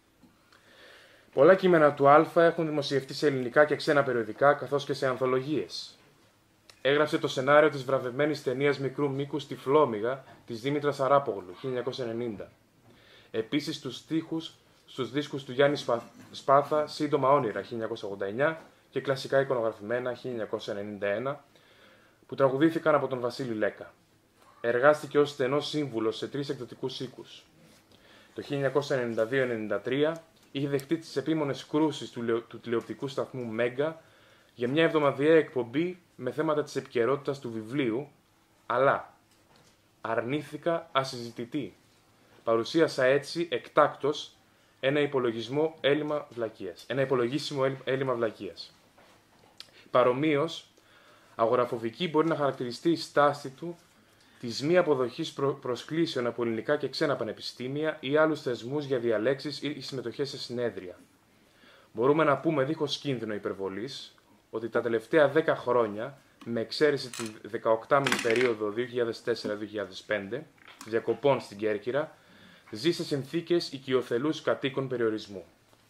S3: Πολλά κείμενα του Α έχουν δημοσιευτεί σε ελληνικά και ξένα περιοδικά, καθώς και σε ανθολογίες. Έγραψε το σενάριο της βραβευμένης ταινίας μικρού μήκους «Τη Φλόμιγα» της Δήμητρας Αράπογλου, χίλια εννιακόσια ενενήντα. Επίσης τους στίχους στους δίσκους του Γιάννη Σπάθα, «Σύντομα όνειρα» χίλια εννιακόσια ογδόντα εννιά και «Κλασικά εικονογραφημένα» χίλια εννιακόσια ενενήντα ένα, που τραγουδήθηκαν από τον Βασίλη Λέκα. Εργάστηκε ως στενός σύμβουλος σε τρεις εκδοτικούς οίκους. Το χίλια εννιακόσια ενενήντα δύο ενενήντα τρία είχε δεχτεί τις επίμονες κρούσεις του, του τηλεοπτικού σταθμού Μέγκα για μια εβδομαδιαία εκπομπή με θέματα της επικαιρότητας του βιβλίου, αλλά αρνήθηκα ασυζητητή. Παρουσίασα έτσι εκτάκτως ένα υπολογισμό έλλειμμα βλακείας. Ένα υπολογίσιμο έλλειμμα βλακείας. Παρομοίως, αγοραφοβική μπορεί να χαρακτηριστεί η στάση του της μη αποδοχής προ... προσκλήσεων από ελληνικά και ξένα πανεπιστήμια ή άλλους θεσμούς για διαλέξεις ή συμμετοχές σε συνέδρια. Μπορούμε να πούμε δίχως κίνδυνο υπερβολής ότι τα τελευταία δέκα χρόνια, με εξαίρεση τη δεκαοκτάμηνη περίοδο δύο χιλιάδες τέσσερα δύο χιλιάδες πέντε, διακοπών στην Κέρκυρα, ζει σε συνθήκες οικειοθελούς κατοίκων περιορισμού.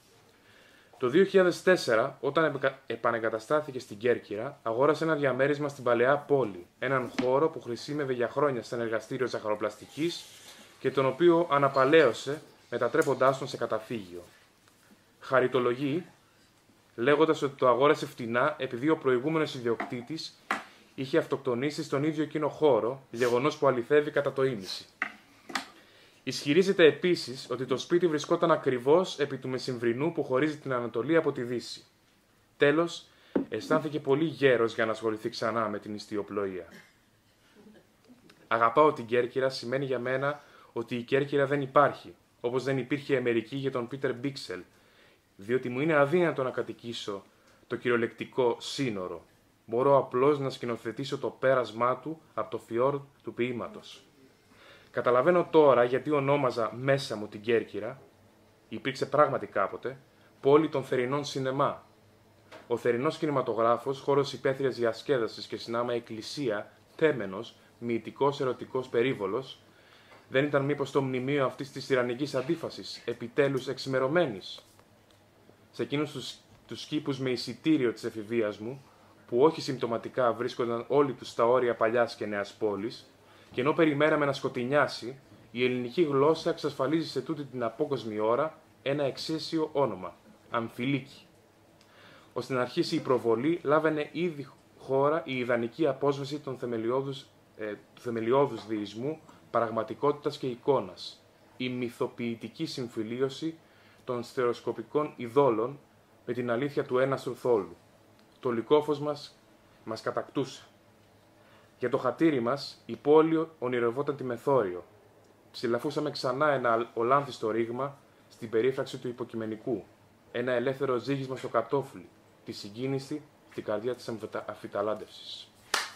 S3: Το δύο χιλιάδες τέσσερα, όταν επανεγκαταστάθηκε στην Κέρκυρα, αγόρασε ένα διαμέρισμα στην Παλαιά Πόλη, έναν χώρο που χρησίμευε για χρόνια σαν εργαστήριο ζαχαροπλαστικής και τον οποίο αναπαλαίωσε μετατρέποντάς τον σε καταφύγιο. Χαριτολογεί, λέγοντας ότι το αγόρασε φτηνά επειδή ο προηγούμενος ιδιοκτήτης είχε αυτοκτονήσει στον ίδιο εκείνο χώρο, γεγονός που αληθεύει κατά το ίμιση. Ισχυρίζεται επίσης ότι το σπίτι βρισκόταν ακριβώς επί του μεσημβρινού που χωρίζει την Ανατολή από τη Δύση. Τέλος, αισθάνθηκε πολύ γέρος για να ασχοληθεί ξανά με την ιστιοπλοεία. Αγαπάω την Κέρκυρα σημαίνει για μένα ότι η Κέρκυρα δεν υπάρχει, όπως δεν υπήρχε η Αμερική για τον Πίτερ Μπίξελ, διότι μου είναι αδύνατο να κατοικήσω το κυριολεκτικό σύνορο. Μπορώ απλώς να σκηνοθετήσω το πέρασμά του από το φιόρ του ποίηματος. Καταλαβαίνω τώρα γιατί ονόμαζα μέσα μου την Κέρκυρα, υπήρξε πράγματι κάποτε, πόλη των θερινών σινεμά. Ο θερινός κινηματογράφος, χώρος υπαίθριας διασκέδασης και συνάμα εκκλησία, θέμενος, μυητικός ερωτικός περίβολος, δεν ήταν μήπως το μνημείο αυτής της τυραννικής αντίφασης, επιτέλους εξημερωμένης. Σε εκείνους τους, τους κήπους με εισιτήριο της εφηβείας μου, που όχι συμπτωματικά βρίσκονταν όλοι τους στα όρια παλιάς και νέας πόλης, και ενώ περιμέναμε να σκοτεινιάσει, η ελληνική γλώσσα εξασφαλίζει σε τούτη την απόκοσμη ώρα ένα εξαίσιο όνομα, Αμφιλίκη. Ώστε να αρχίσει η προβολή, λάβαινε ήδη χώρα η ιδανική απόσβεση των θεμελιώδους, ε, του θεμελιώδους διεισμού, πραγματικότητας και εικόνας, η μυθοποιητική συμφιλίωση των στερεοσκοπικών ειδόλων με την αλήθεια του έναστρου θόλου. Το λυκόφως μας μας κατακτούσε. Για το χατήρι μας, η πόλη ονειρευόταν τη μεθόριο. Ψηλαφούσαμε ξανά ένα ολάνθιστο ρήγμα στην περίφραξη του υποκειμενικού, ένα ελεύθερο ζύγισμα στο κατόφλι, τη συγκίνηση στην καρδιά της αφιταλάντευσης.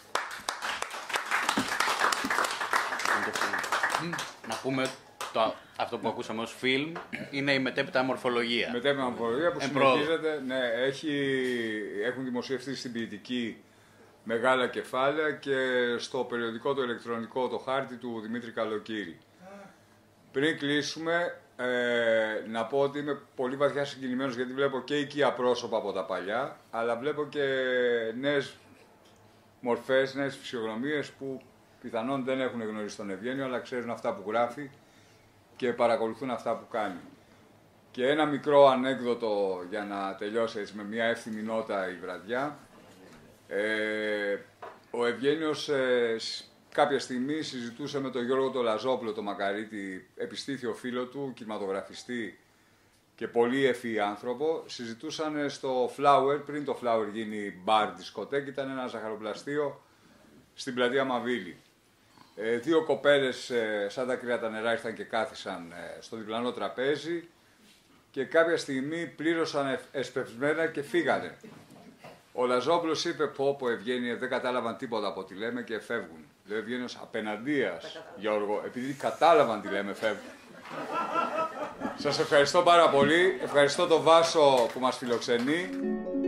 S4: Να πούμε το, αυτό που ακούσαμε ως φιλμ είναι η μετέπειτα μορφολογία.
S1: Η μετέπειτα μορφολογία που συνεχίζεται, ναι, έχει, έχουν δημοσιευτεί στην ποιητική μεγάλα κεφάλαια και στο περιοδικό το ηλεκτρονικό το χάρτη του Δημήτρη Καλοκύρη. Πριν κλείσουμε, ε, να πω ότι είμαι πολύ βαθιά συγκινημένος γιατί βλέπω και οικία πρόσωπα από τα παλιά, αλλά βλέπω και νέες μορφές, νέες φυσιογνωμίες που πιθανόν δεν έχουν γνωρίσει τον Ευγένιο, αλλά ξέρουν αυτά που γράφει και παρακολουθούν αυτά που κάνει. Και ένα μικρό ανέκδοτο για να τελειώσει έτσι, με μια εύθυμη νότα η βραδιά. Ε, ο Ευγένιος ε, κάποια στιγμή συζητούσε με τον Γιώργο τον Λαζόπουλο, τον Μακαρίτη, επιστήθιο φίλο του, κινηματογραφιστή και πολύ ευφυή άνθρωπο. Συζητούσαν στο Flower, πριν το Flower γίνει μπαρ δισκοτέκ, ήταν ένα ζαχαροπλαστείο στην πλατεία Μαβίλη. Ε, δύο κοπέλες ε, σαν τα κρύα τα νερά ήρθαν και κάθισαν ε, στο διπλανό τραπέζι και κάποια στιγμή πλήρωσαν εσπευσμένα και φύγανε. Ο Λαζόπουλος είπε: Πω, πω, Ευγένιε, δεν κατάλαβαν τίποτα από ό,τι λέμε και φεύγουν. Λέει ο Ευγένιος: Απέναντίας, Γιώργο, επειδή κατάλαβαν τι λέμε, φεύγουν. Σας ευχαριστώ πάρα πολύ. Ευχαριστώ τον Βάσο που μας φιλοξενεί.